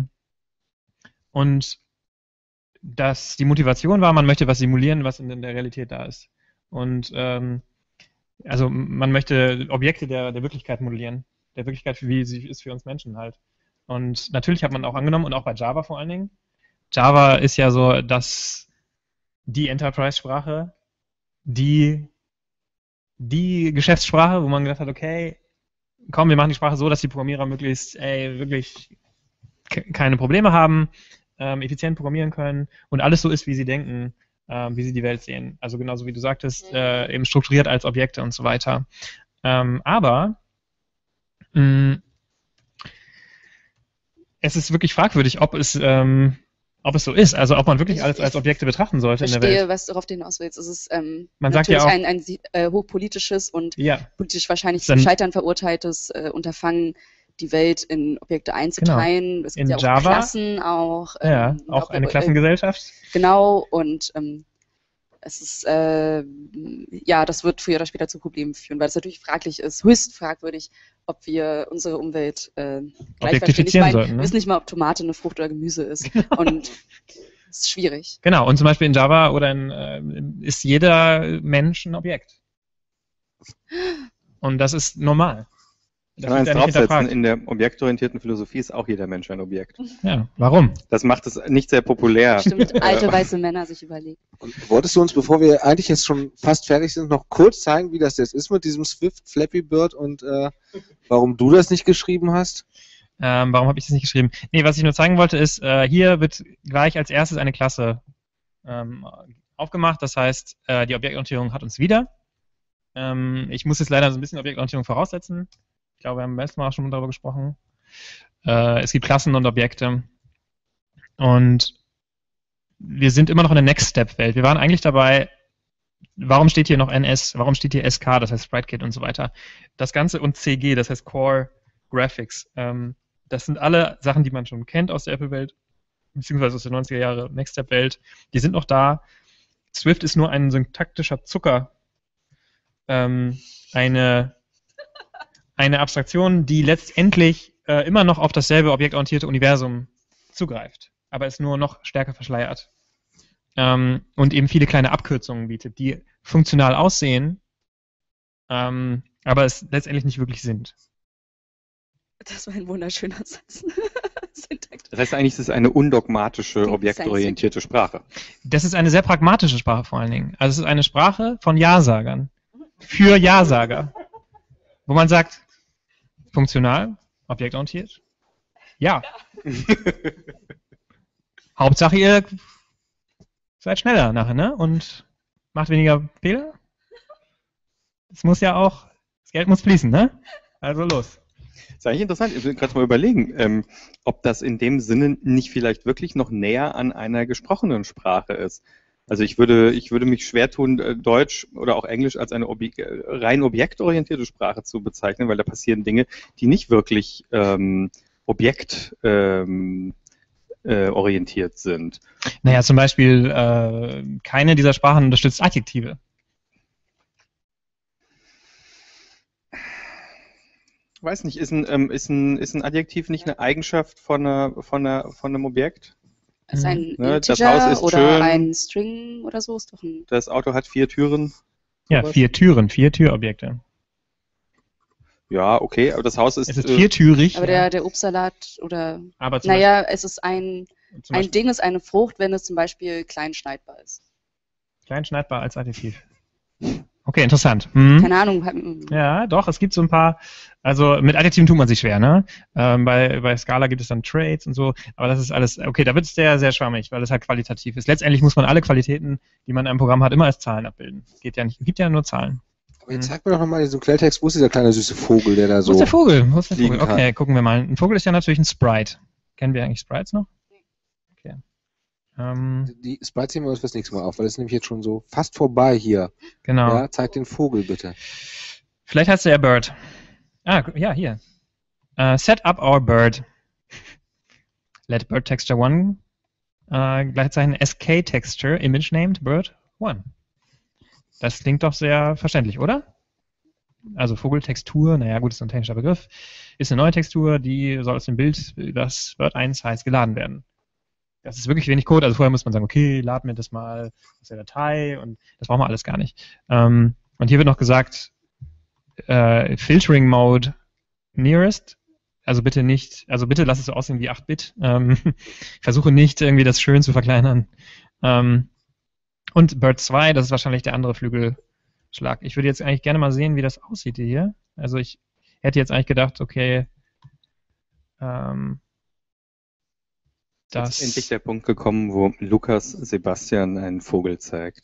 Und dass die Motivation war, man möchte was simulieren, was in der Realität da ist. Und also man möchte Objekte der Wirklichkeit modellieren. Der Wirklichkeit, wie sie ist für uns Menschen halt. Und natürlich hat man auch angenommen, und auch bei Java vor allen Dingen, Java ist ja so, dass die Enterprise-Sprache, die Geschäftssprache, wo man gedacht hat, okay, komm, wir machen die Sprache so, dass die Programmierer möglichst wirklich keine Probleme haben, effizient programmieren können und alles so ist, wie sie denken, wie sie die Welt sehen. Also genauso wie du sagtest, eben strukturiert als Objekte und so weiter. Aber es ist wirklich fragwürdig, ob es so ist, also ob man wirklich alles als Objekte betrachten sollte in der Welt. Ich verstehe, was du auf den aus willst. Es ist man sagt ja auch, ein hochpolitisches und politisch wahrscheinlich zum Scheitern verurteiltes Unterfangen, die Welt in Objekte einzuteilen. Genau. Es gibt ja auch Java, Klassen auch. Ja, auch eine Klassengesellschaft. Genau, und es ist, ja, das wird früher oder später zu Problemen führen, weil es natürlich fraglich ist, höchst fragwürdig, ob wir unsere Umwelt objektifizieren sollten. Wir wissen nicht mal, ob Tomate eine Frucht oder Gemüse ist. Genau. Und es ist schwierig. Genau, und zum Beispiel in Java oder ist jeder Mensch ein Objekt. Und das ist normal. Kann man eins draufsetzen, in der objektorientierten Philosophie ist auch jeder Mensch ein Objekt. Ja, warum? Das macht es nicht sehr populär. Stimmt, alte weiße Männer sich überlegen. Und wolltest du uns, bevor wir eigentlich jetzt schon fast fertig sind, noch kurz zeigen, wie das jetzt ist mit diesem Swift Flappy Bird und warum du das nicht geschrieben hast? Warum habe ich das nicht geschrieben? Nee, was ich nur zeigen wollte ist, hier wird gleich als erstes eine Klasse aufgemacht. Das heißt, die Objektorientierung hat uns wieder. Ich muss jetzt leider so ein bisschen Objektorientierung voraussetzen. Ich glaube, wir haben beim letzten Mal auch schon darüber gesprochen. Es gibt Klassen und Objekte. Und wir sind immer noch in der Next-Step-Welt. Wir waren eigentlich dabei, warum steht hier noch NS, warum steht hier SK, das heißt SpriteKit und so weiter. Das Ganze und CG, das heißt Core Graphics. Das sind alle Sachen, die man schon kennt aus der Apple-Welt, beziehungsweise aus der 90er Jahre Next-Step-Welt. Die sind noch da. Swift ist nur ein syntaktischer Zucker. Eine Abstraktion, die letztendlich immer noch auf dasselbe objektorientierte Universum zugreift, aber es nur noch stärker verschleiert. Und eben viele kleine Abkürzungen bietet, die funktional aussehen, aber es letztendlich nicht wirklich sind. Das war ein wunderschöner Satz. Das heißt eigentlich, es ist eine undogmatische, objektorientierte Sprache. Das ist eine sehr pragmatische Sprache vor allen Dingen. Also es ist eine Sprache von Ja-Sagern. Für Ja-Sager. Wo man sagt, funktional, objektorientiert, ja. Hauptsache ihr seid schneller nachher, ne? Und macht weniger Fehler. Es muss ja auch, das Geld muss fließen, ne? Also los. Das ist eigentlich interessant, ich will gerade mal überlegen, ob das in dem Sinne nicht vielleicht wirklich noch näher an einer gesprochenen Sprache ist. Also ich würde mich schwer tun, Deutsch oder auch Englisch als eine rein objektorientierte Sprache zu bezeichnen, weil da passieren Dinge, die nicht wirklich objektorientiert sind. Naja, zum Beispiel keine dieser Sprachen unterstützt Adjektive. Weiß nicht, ist ein Adjektiv nicht eine Eigenschaft von einem Objekt? Also ein Integer das Haus ist oder schön. ein String oder so ist doch ein... Das Auto hat 4 Türen. Ja, 4 Türen, 4 Türobjekte. Ja, okay, aber das Haus ist... Es ist viertürig. Aber der Obstsalat oder... Aber naja, es ist ein Ding ist eine Frucht, wenn es zum Beispiel klein schneidbar ist. Klein schneidbar als Adjektiv. Okay, interessant. Keine Ahnung. Ja, doch, es gibt so ein paar, also mit Adjektiven tut man sich schwer, ne? Bei Scala gibt es dann Traits und so, aber das ist alles, okay, da wird es sehr, sehr schwammig, weil es halt qualitativ ist. Letztendlich muss man alle Qualitäten, die man in einem Programm hat, immer als Zahlen abbilden. Geht ja nicht, gibt ja nur Zahlen. Aber jetzt zeig mir doch nochmal diesen Quelltext, wo ist dieser kleine süße Vogel, der da so... Wo ist der Vogel? Wo ist der Vogel? Okay, gucken wir mal. Ein Vogel ist ja natürlich ein Sprite. Kennen wir eigentlich Sprites noch? Okay. Die Sprites sehen wir uns fürs nächste Mal auf, weil das ist nämlich jetzt schon so fast vorbei hier. Genau. Ja, zeig den Vogel bitte. Vielleicht heißt er Bird. Ah, ja, hier. Set up our bird. Let bird texture 1 Gleichzeichen SK texture image named bird 1. Das klingt doch sehr verständlich, oder? Also Vogeltextur, naja gut, ist ein technischer Begriff, ist eine neue Textur, die soll aus dem Bild, das Bird 1 heißt, geladen werden. Das ist wirklich wenig Code, also vorher muss man sagen, okay, lad mir das mal aus der Datei und das brauchen wir alles gar nicht. Und hier wird noch gesagt, Filtering Mode Nearest, also bitte nicht, also bitte lass es so aussehen wie 8-Bit. Versuche nicht irgendwie das schön zu verkleinern. Und Bird 2, das ist wahrscheinlich der andere Flügelschlag. Ich würde jetzt eigentlich gerne mal sehen, wie das aussieht hier. Also ich hätte jetzt eigentlich gedacht, okay, Jetzt ist endlich der Punkt gekommen, wo Lukas Sebastian einen Vogel zeigt.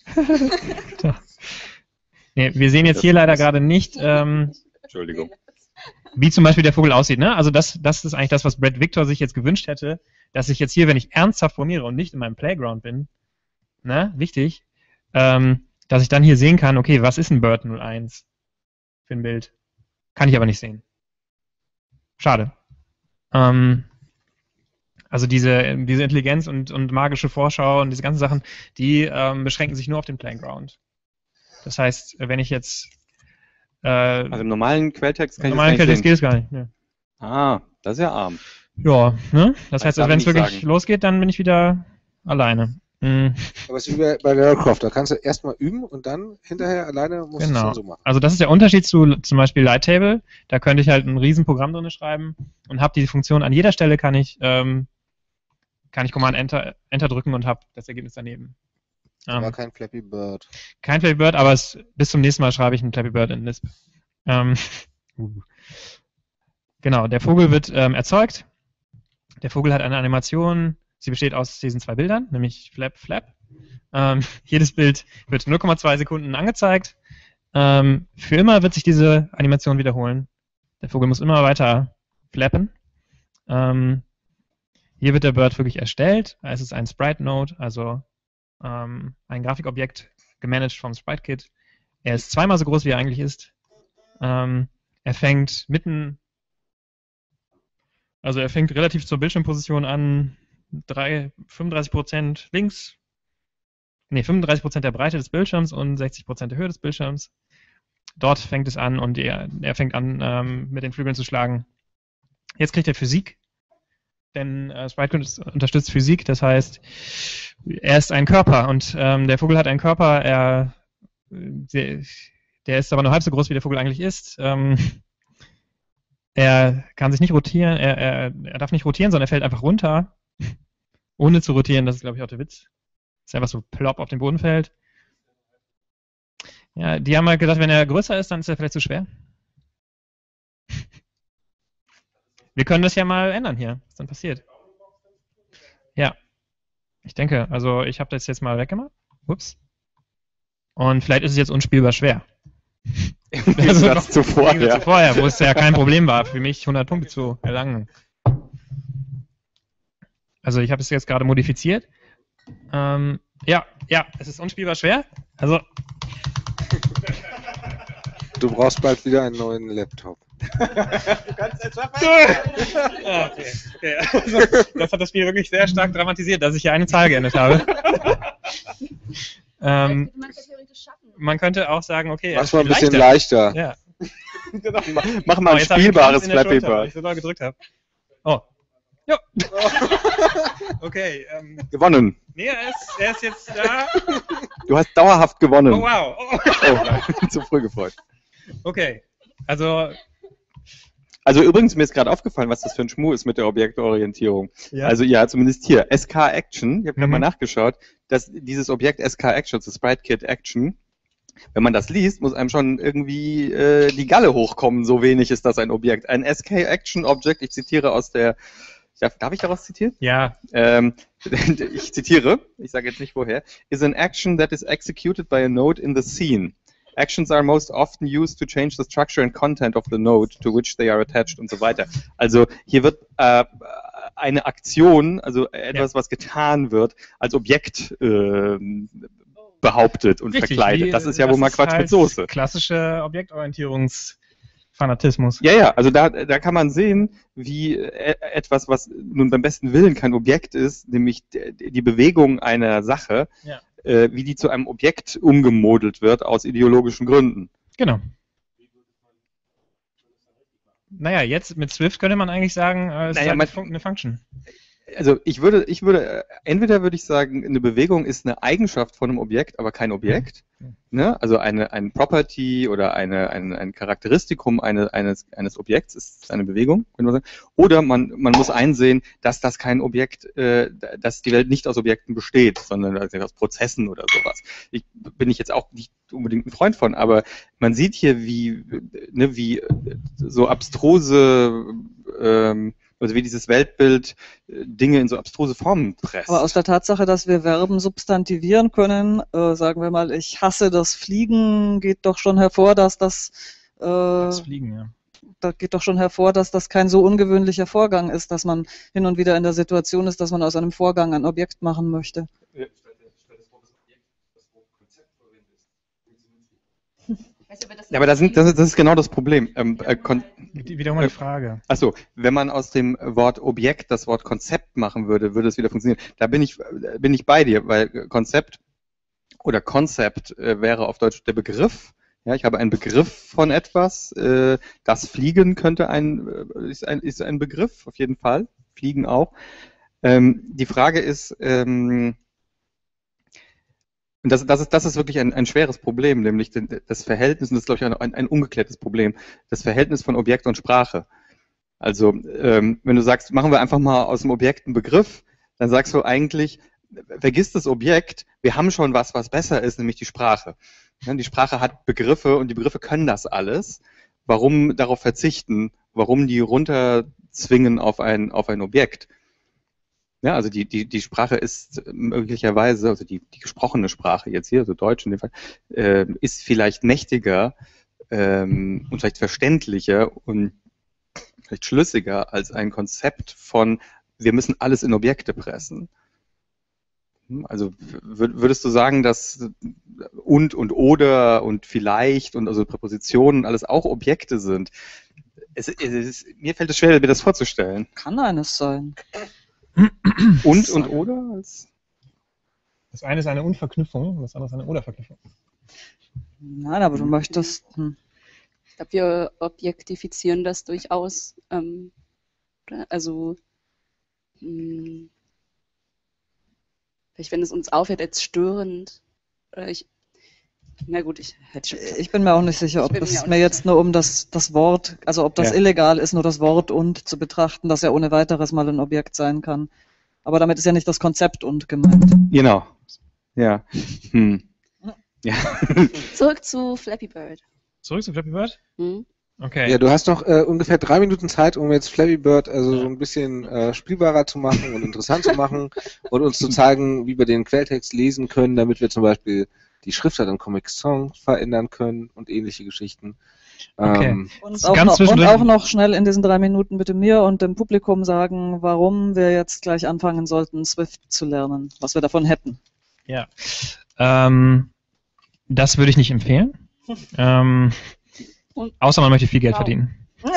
Nee, wir sehen jetzt hier leider gerade nicht, Entschuldigung. Wie zum Beispiel der Vogel aussieht. Ne? Also das ist eigentlich das, was Brad Victor sich jetzt gewünscht hätte, dass ich jetzt hier, wenn ich ernsthaft programmiere und nicht in meinem Playground bin, ne, wichtig, dass ich dann hier sehen kann, okay, was ist ein Bird 01 für ein Bild? Kann ich aber nicht sehen. Schade. Also diese Intelligenz und magische Vorschau und diese ganzen Sachen, die beschränken sich nur auf den Playing Ground. Das heißt, wenn ich jetzt also im normalen Quelltext kann ich das gar nicht sehen. Geht es gar nicht. Ja. Ah, das ist ja arm. Ja, ne? Das heißt, wenn es wirklich losgeht, dann bin ich wieder alleine. Aber es ist wie bei Lara Croft, da kannst du erstmal üben und dann hinterher alleine musst du es so machen. Also das ist der Unterschied zu zum Beispiel Lighttable. Da könnte ich halt ein Riesenprogramm drin schreiben und habe die Funktion an jeder Stelle kann ich Command Enter drücken und habe das Ergebnis daneben. Aber kein Flappy Bird. Kein Flappy Bird, aber bis zum nächsten Mal schreibe ich einen Flappy Bird in Lisp. Genau, der Vogel wird erzeugt. Der Vogel hat eine Animation. Sie besteht aus diesen 2 Bildern, nämlich Flap, Flap. Jedes Bild wird 0,2 Sekunden angezeigt. Für immer wird sich diese Animation wiederholen. Der Vogel muss immer weiter flappen. Hier wird der Bird wirklich erstellt. Es ist ein Sprite-Node, also ein Grafikobjekt gemanagt vom Sprite-Kit. Er ist 2-mal so groß, wie er eigentlich ist. Er fängt relativ zur Bildschirmposition an, 35% links, 35% der Breite des Bildschirms und 60% der Höhe des Bildschirms. Dort fängt es an und er fängt an, mit den Flügeln zu schlagen. Jetzt kriegt er Physik, denn Sprite unterstützt Physik, das heißt, er ist ein Körper und der Vogel hat einen Körper, der ist aber nur halb so groß, wie der Vogel eigentlich ist. Er kann sich nicht rotieren, er darf nicht rotieren, sondern er fällt einfach runter, ohne zu rotieren. Das ist, glaube ich, auch der Witz. Dass er einfach so plopp auf den Boden fällt. Ja, die haben halt gesagt, wenn er größer ist, dann ist er vielleicht zu schwer. Wir können das ja mal ändern hier, was dann passiert. Ja, ich denke, also ich habe das jetzt mal weggemacht. Ups. Und vielleicht ist es jetzt unspielbar schwer. Also noch zuvor, wo es ja kein Problem war, für mich 100 Punkte zu erlangen. Also ich habe es jetzt gerade modifiziert. Ja, es ist unspielbar schwer. Also du brauchst bald wieder einen neuen Laptop. Du kannst es schaffen. Okay. Also, das hat das Spiel wirklich sehr stark dramatisiert, dass ich hier eine Zahl geändert habe. Man könnte auch sagen, okay, mach's mal ein bisschen leichter. Ja. Genau. Mach mal ein spielbares Flappy Bird. Weil ich so doll gedrückt habe. Oh. Jo. Okay. Gewonnen. Nee, er ist jetzt da. Du hast dauerhaft gewonnen. Oh, wow. Oh, zu früh gefreut. Okay. Also übrigens, mir ist gerade aufgefallen, was das für ein Schmuh ist mit der Objektorientierung. Ja. Also ja, zumindest hier, SK-Action, ich habe gerade mal nachgeschaut, dass dieses Objekt SK-Action, das Sprite-Kit Action, wenn man das liest, muss einem schon irgendwie die Galle hochkommen, so wenig ist das ein Objekt. Ein SK-Action-Object, ich zitiere aus der, darf ich daraus zitieren? Ja. Ich zitiere, ich sage jetzt nicht woher, is an action that is executed by a node in the scene. Actions are most often used to change the structure and content of the node to which they are attached und so weiter. Also hier wird eine Aktion, also etwas, was getan wird, als Objekt behauptet und verkleidet. Das ist ja wohl mal Quatsch halt mit Soße. Klassische Objektorientierungsfanatismus. Ja, also da kann man sehen, wie etwas, was nun beim besten Willen kein Objekt ist, nämlich die Bewegung einer Sache, wie die zu einem Objekt umgemodelt wird aus ideologischen Gründen. Genau. Naja, jetzt mit Swift könnte man eigentlich sagen, es ist halt eine Function. Also entweder würde ich sagen, eine Bewegung ist eine Eigenschaft von einem Objekt, aber kein Objekt. Ne? Also ein Property oder ein Charakteristikum eines Objekts ist eine Bewegung, könnte man sagen. Oder man muss einsehen, dass das kein Objekt, dass die Welt nicht aus Objekten besteht, sondern aus Prozessen oder sowas. Bin ich jetzt auch nicht unbedingt ein Freund von, aber man sieht hier, wie so abstruse also wie dieses Weltbild Dinge in so abstruse Formen presst. Aber aus der Tatsache, dass wir Verben substantivieren können, sagen wir mal, ich hasse das Fliegen, geht doch schon hervor, dass das Fliegen, ja. Da geht doch schon hervor, dass das kein so ungewöhnlicher Vorgang ist, dass man hin und wieder in der Situation ist, dass man aus einem Vorgang ein Objekt machen möchte. Ja, aber das ist genau das Problem. Wieder mal die Frage. Achso, wenn man aus dem Wort Objekt das Wort Konzept machen würde, würde es wieder funktionieren. Da bin ich bei dir, weil Konzept oder Concept wäre auf Deutsch der Begriff. Ja, ich habe einen Begriff von etwas. Das Fliegen könnte ist ein Begriff, auf jeden Fall. Fliegen auch. Die Frage ist, das ist wirklich ein schweres Problem, nämlich das Verhältnis, und das ist, glaube ich, ein ungeklärtes Problem, das Verhältnis von Objekt und Sprache. Also, wenn du sagst, machen wir einfach mal aus dem Objekt einen Begriff, dann sagst du eigentlich, vergiss das Objekt, wir haben schon was besser ist, nämlich die Sprache. Ja, die Sprache hat Begriffe und die Begriffe können das alles. Warum darauf verzichten? Warum die runterzwingen auf ein Objekt? Ja, also die Sprache ist möglicherweise, also die gesprochene Sprache jetzt hier, also Deutsch in dem Fall, ist vielleicht mächtiger und vielleicht verständlicher und vielleicht schlüssiger als ein Konzept von, wir müssen alles in Objekte pressen. Also würdest du sagen, dass und oder und vielleicht und also Präpositionen alles auch Objekte sind? Mir fällt es schwer, mir das vorzustellen. Kann eines sein. Und oder? Das eine ist eine Und-Verknüpfung und das andere ist eine Oder-Verknüpfung. Nein, aber du möchtest... Ich glaube, wir objektifizieren das durchaus. Also, vielleicht wenn es uns auffällt als störend. Na gut, ich bin mir auch nicht sicher, ob das mir jetzt nur um das Wort, also ob das illegal ist, nur das Wort und zu betrachten, das ja ohne weiteres mal ein Objekt sein kann. Aber damit ist ja nicht das Konzept und gemeint. Genau. Ja. Ja. Zurück zu Flappy Bird. Zurück zu Flappy Bird? Okay. Ja, du hast noch ungefähr 3 Minuten Zeit, um jetzt Flappy Bird so ein bisschen spielbarer zu machen und interessant zu machen und uns zu zeigen, wie wir den Quelltext lesen können, damit wir zum Beispiel die Schriftart im Comic Song verändern können und ähnliche Geschichten. Okay. Und auch noch schnell in diesen 3 Minuten bitte mir und dem Publikum sagen, warum wir jetzt gleich anfangen sollten, Swift zu lernen, was wir davon hätten. Ja, das würde ich nicht empfehlen. Außer man möchte viel Geld verdienen.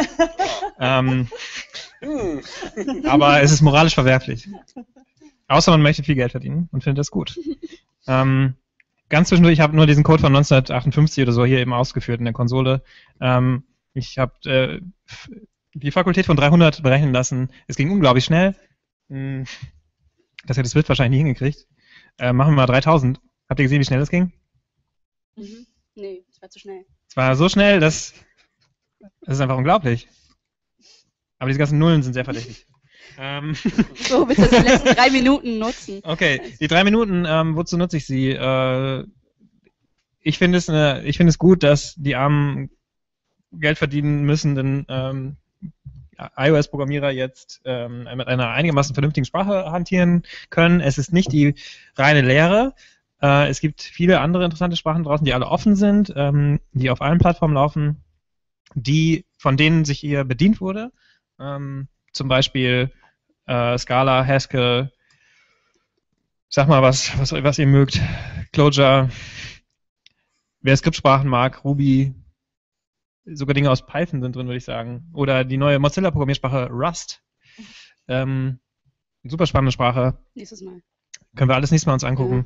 Aber es ist moralisch verwerflich. Außer man möchte viel Geld verdienen und findet das gut. Ganz zwischendurch, ich habe nur diesen Code von 1958 oder so hier eben ausgeführt in der Konsole. Ich habe die Fakultät von 300 berechnen lassen. Es ging unglaublich schnell. Das hätte Swift wahrscheinlich nie hingekriegt. Machen wir mal 3000. Habt ihr gesehen, wie schnell das ging? Nee, es war zu schnell. Es war so schnell, das ist einfach unglaublich. Aber diese ganzen Nullen sind sehr verdächtig. So, willst du die letzten 3 Minuten nutzen? Okay, die 3 Minuten, wozu nutze ich sie? Ich finde es gut, dass die armen Geld verdienen müssenden iOS-Programmierer jetzt mit einer einigermaßen vernünftigen Sprache hantieren können. Es ist nicht die reine Lehre. Es gibt viele andere interessante Sprachen draußen, die alle offen sind, die auf allen Plattformen laufen, von denen sich hier bedient wurde. Zum Beispiel Scala, Haskell, sag mal was ihr mögt, Clojure, wer Skriptsprachen mag, Ruby, sogar Dinge aus Python sind drin, würde ich sagen. Oder die neue Mozilla-Programmiersprache Rust. Super spannende Sprache. Nächstes Mal. Können wir alles nächstes Mal uns angucken.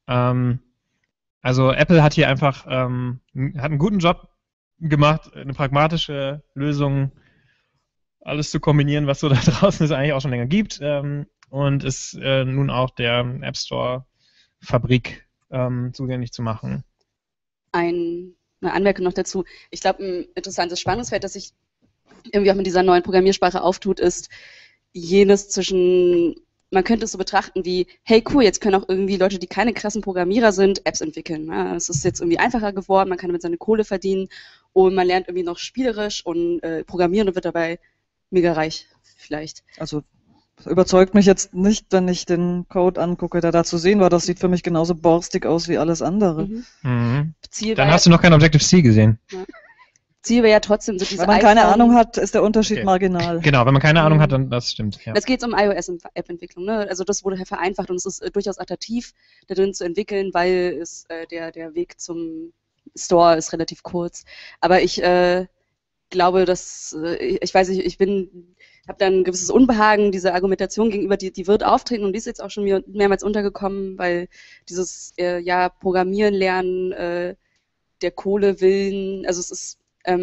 Also Apple hat hier einfach hat einen guten Job gemacht, eine pragmatische Lösung, alles zu kombinieren, was so da draußen es eigentlich auch schon länger gibt, und es nun auch der App Store Fabrik zugänglich zu machen. Eine Anmerkung noch dazu. Ich glaube, ein interessantes Spannungsfeld, das sich irgendwie auch mit dieser neuen Programmiersprache auftut, ist jenes zwischen, man könnte es so betrachten wie, hey cool, jetzt können auch irgendwie Leute, die keine krassen Programmierer sind, Apps entwickeln. Ja, es ist jetzt irgendwie einfacher geworden, man kann damit seine Kohle verdienen und man lernt irgendwie noch spielerisch und programmieren und wird dabei mega reich vielleicht. Also überzeugt mich jetzt nicht, wenn ich den Code angucke, der da zu sehen war. Das sieht für mich genauso borstig aus wie alles andere. Dann hast du noch kein Objective-C gesehen. Ja. Ziel wäre ja trotzdem so diese Wenn man keine Ahnung hat, ist der Unterschied marginal. Genau, wenn man keine Ahnung hat, dann das stimmt. Ja. Es geht um iOS-App-Entwicklung. Ne? Also das wurde vereinfacht und es ist durchaus attraktiv, da drin zu entwickeln, weil es der Weg zum Store ist relativ kurz. Aber ich glaube, dass, ich weiß nicht, habe dann ein gewisses Unbehagen dieser Argumentation gegenüber, die wird auftreten und die ist jetzt auch schon mehrmals untergekommen, weil dieses Programmieren lernen, der Kohle willen, also es ist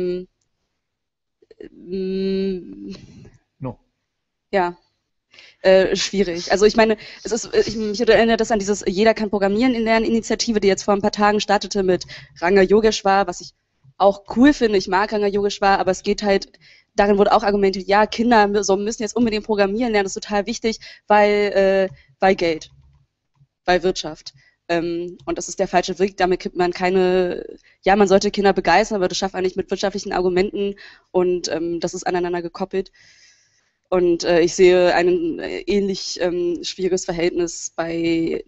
schwierig. Also ich meine, mich erinnert das an dieses Jeder kann Programmieren lernen Initiative, die jetzt vor ein paar Tagen startete mit Ranga Yogeshwar, was ich auch cool finde. Ich mag Ranga Yogeshwar, aber es geht halt, darin wurde auch argumentiert, ja, Kinder müssen jetzt unbedingt programmieren lernen, das ist total wichtig, weil Geld, weil Wirtschaft. Und das ist der falsche Weg, damit gibt man man sollte Kinder begeistern, aber das schafft man nicht mit wirtschaftlichen Argumenten und das ist aneinander gekoppelt. Und ich sehe ein ähnlich schwieriges Verhältnis bei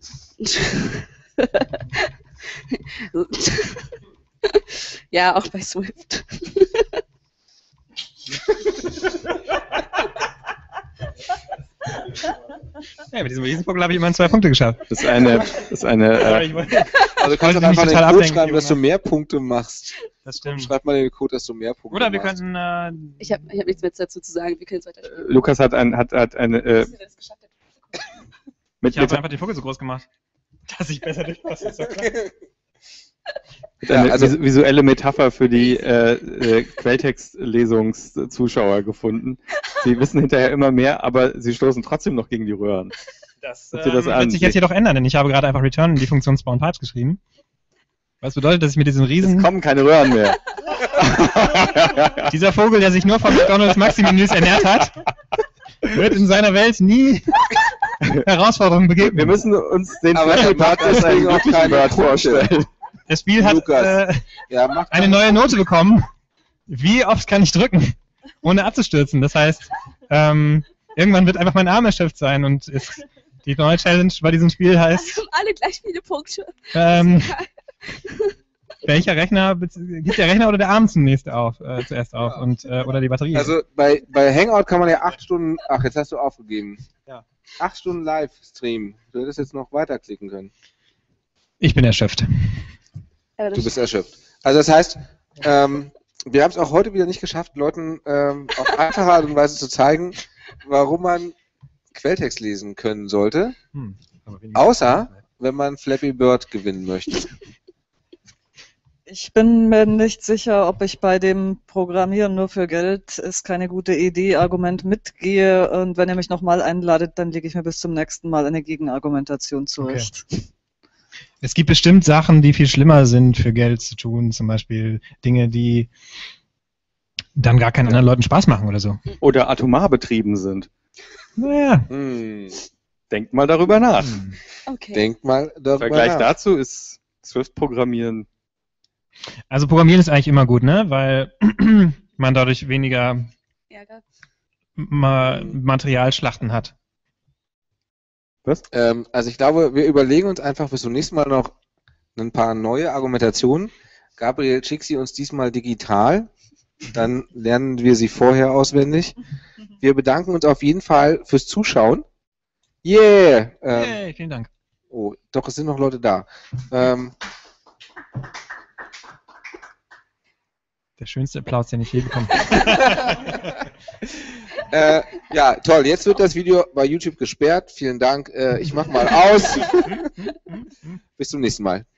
ja, auch bei Swift. Ja, mit diesem Riesenvogel habe ich immerhin 2 Punkte geschafft. Das ist eine also kannst du einfach den Code schreiben, dass du mehr Punkte machst. Das stimmt. Schreib mal den Code, dass du mehr Punkte machst. Oder wir könnten... Ich hab nichts mehr dazu zu sagen, wir können es weiter spielen. Lukas hat eine... Ich habe einfach den Vogel so groß gemacht, dass ich besser durchpasse. Okay. Eine visuelle Metapher für die Quelltext-Lesungszuschauer gefunden. Sie wissen hinterher immer mehr, aber sie stoßen trotzdem noch gegen die Röhren. Das wird sich jetzt jedoch ändern, denn ich habe gerade einfach Return in die Funktion Spawn Pipes geschrieben. Was bedeutet, dass ich mit diesem riesen... Es kommen keine Röhren mehr. Dieser Vogel, der sich nur von McDonald's Maxi-Menüs ernährt hat, wird in seiner Welt nie Herausforderungen begegnen. Wir müssen uns den Part als einen wirklichen Word vorstellen. Das Spiel hat eine neue Note bekommen. Wie oft kann ich drücken, ohne abzustürzen? Das heißt, irgendwann wird einfach mein Arm erschöpft sein und die neue Challenge bei diesem Spiel heißt... alle gleich viele Punkte. Welcher Rechner, gibt der Rechner oder der Arm zuerst auf und, oder die Batterie? Also bei Hangout kann man ja 8 Stunden, jetzt hast du aufgegeben. Ja. 8 Stunden Livestream. Du hättest jetzt noch weiterklicken können. Ich bin erschöpft. Du bist erschöpft. Also das heißt, wir haben es auch heute wieder nicht geschafft, Leuten auf einfache Art und Weise zu zeigen, warum man Quelltext lesen können sollte, außer wenn man Flappy Bird gewinnen möchte. Ich bin mir nicht sicher, ob ich bei dem Programmieren nur für Geld ist keine gute Idee Argument mitgehe und wenn ihr mich nochmal einladet, dann lege ich mir bis zum nächsten Mal eine Gegenargumentation zurecht. Okay. Es gibt bestimmt Sachen, die viel schlimmer sind für Geld zu tun, zum Beispiel Dinge, die dann gar keinen anderen Leuten Spaß machen oder so. Oder atomar betrieben sind. Naja. Denkt mal darüber nach. Okay. Denkt mal darüber nach. Vergleich dazu ist Swift-Programmieren. Also Programmieren ist eigentlich immer gut, ne? Weil man dadurch weniger Materialschlachten hat. Was? Also ich glaube, wir überlegen uns einfach bis zum nächsten Mal noch ein paar neue Argumentationen. Gabriel, schick sie uns diesmal digital. Dann lernen wir sie vorher auswendig. Wir bedanken uns auf jeden Fall fürs Zuschauen. Yeah! Hey, vielen Dank. Oh, doch, es sind noch Leute da. Der schönste Applaus, den ich je bekommen habe. Ja, toll. Jetzt wird das Video bei YouTube gesperrt. Vielen Dank. Ich mach mal aus. Bis zum nächsten Mal.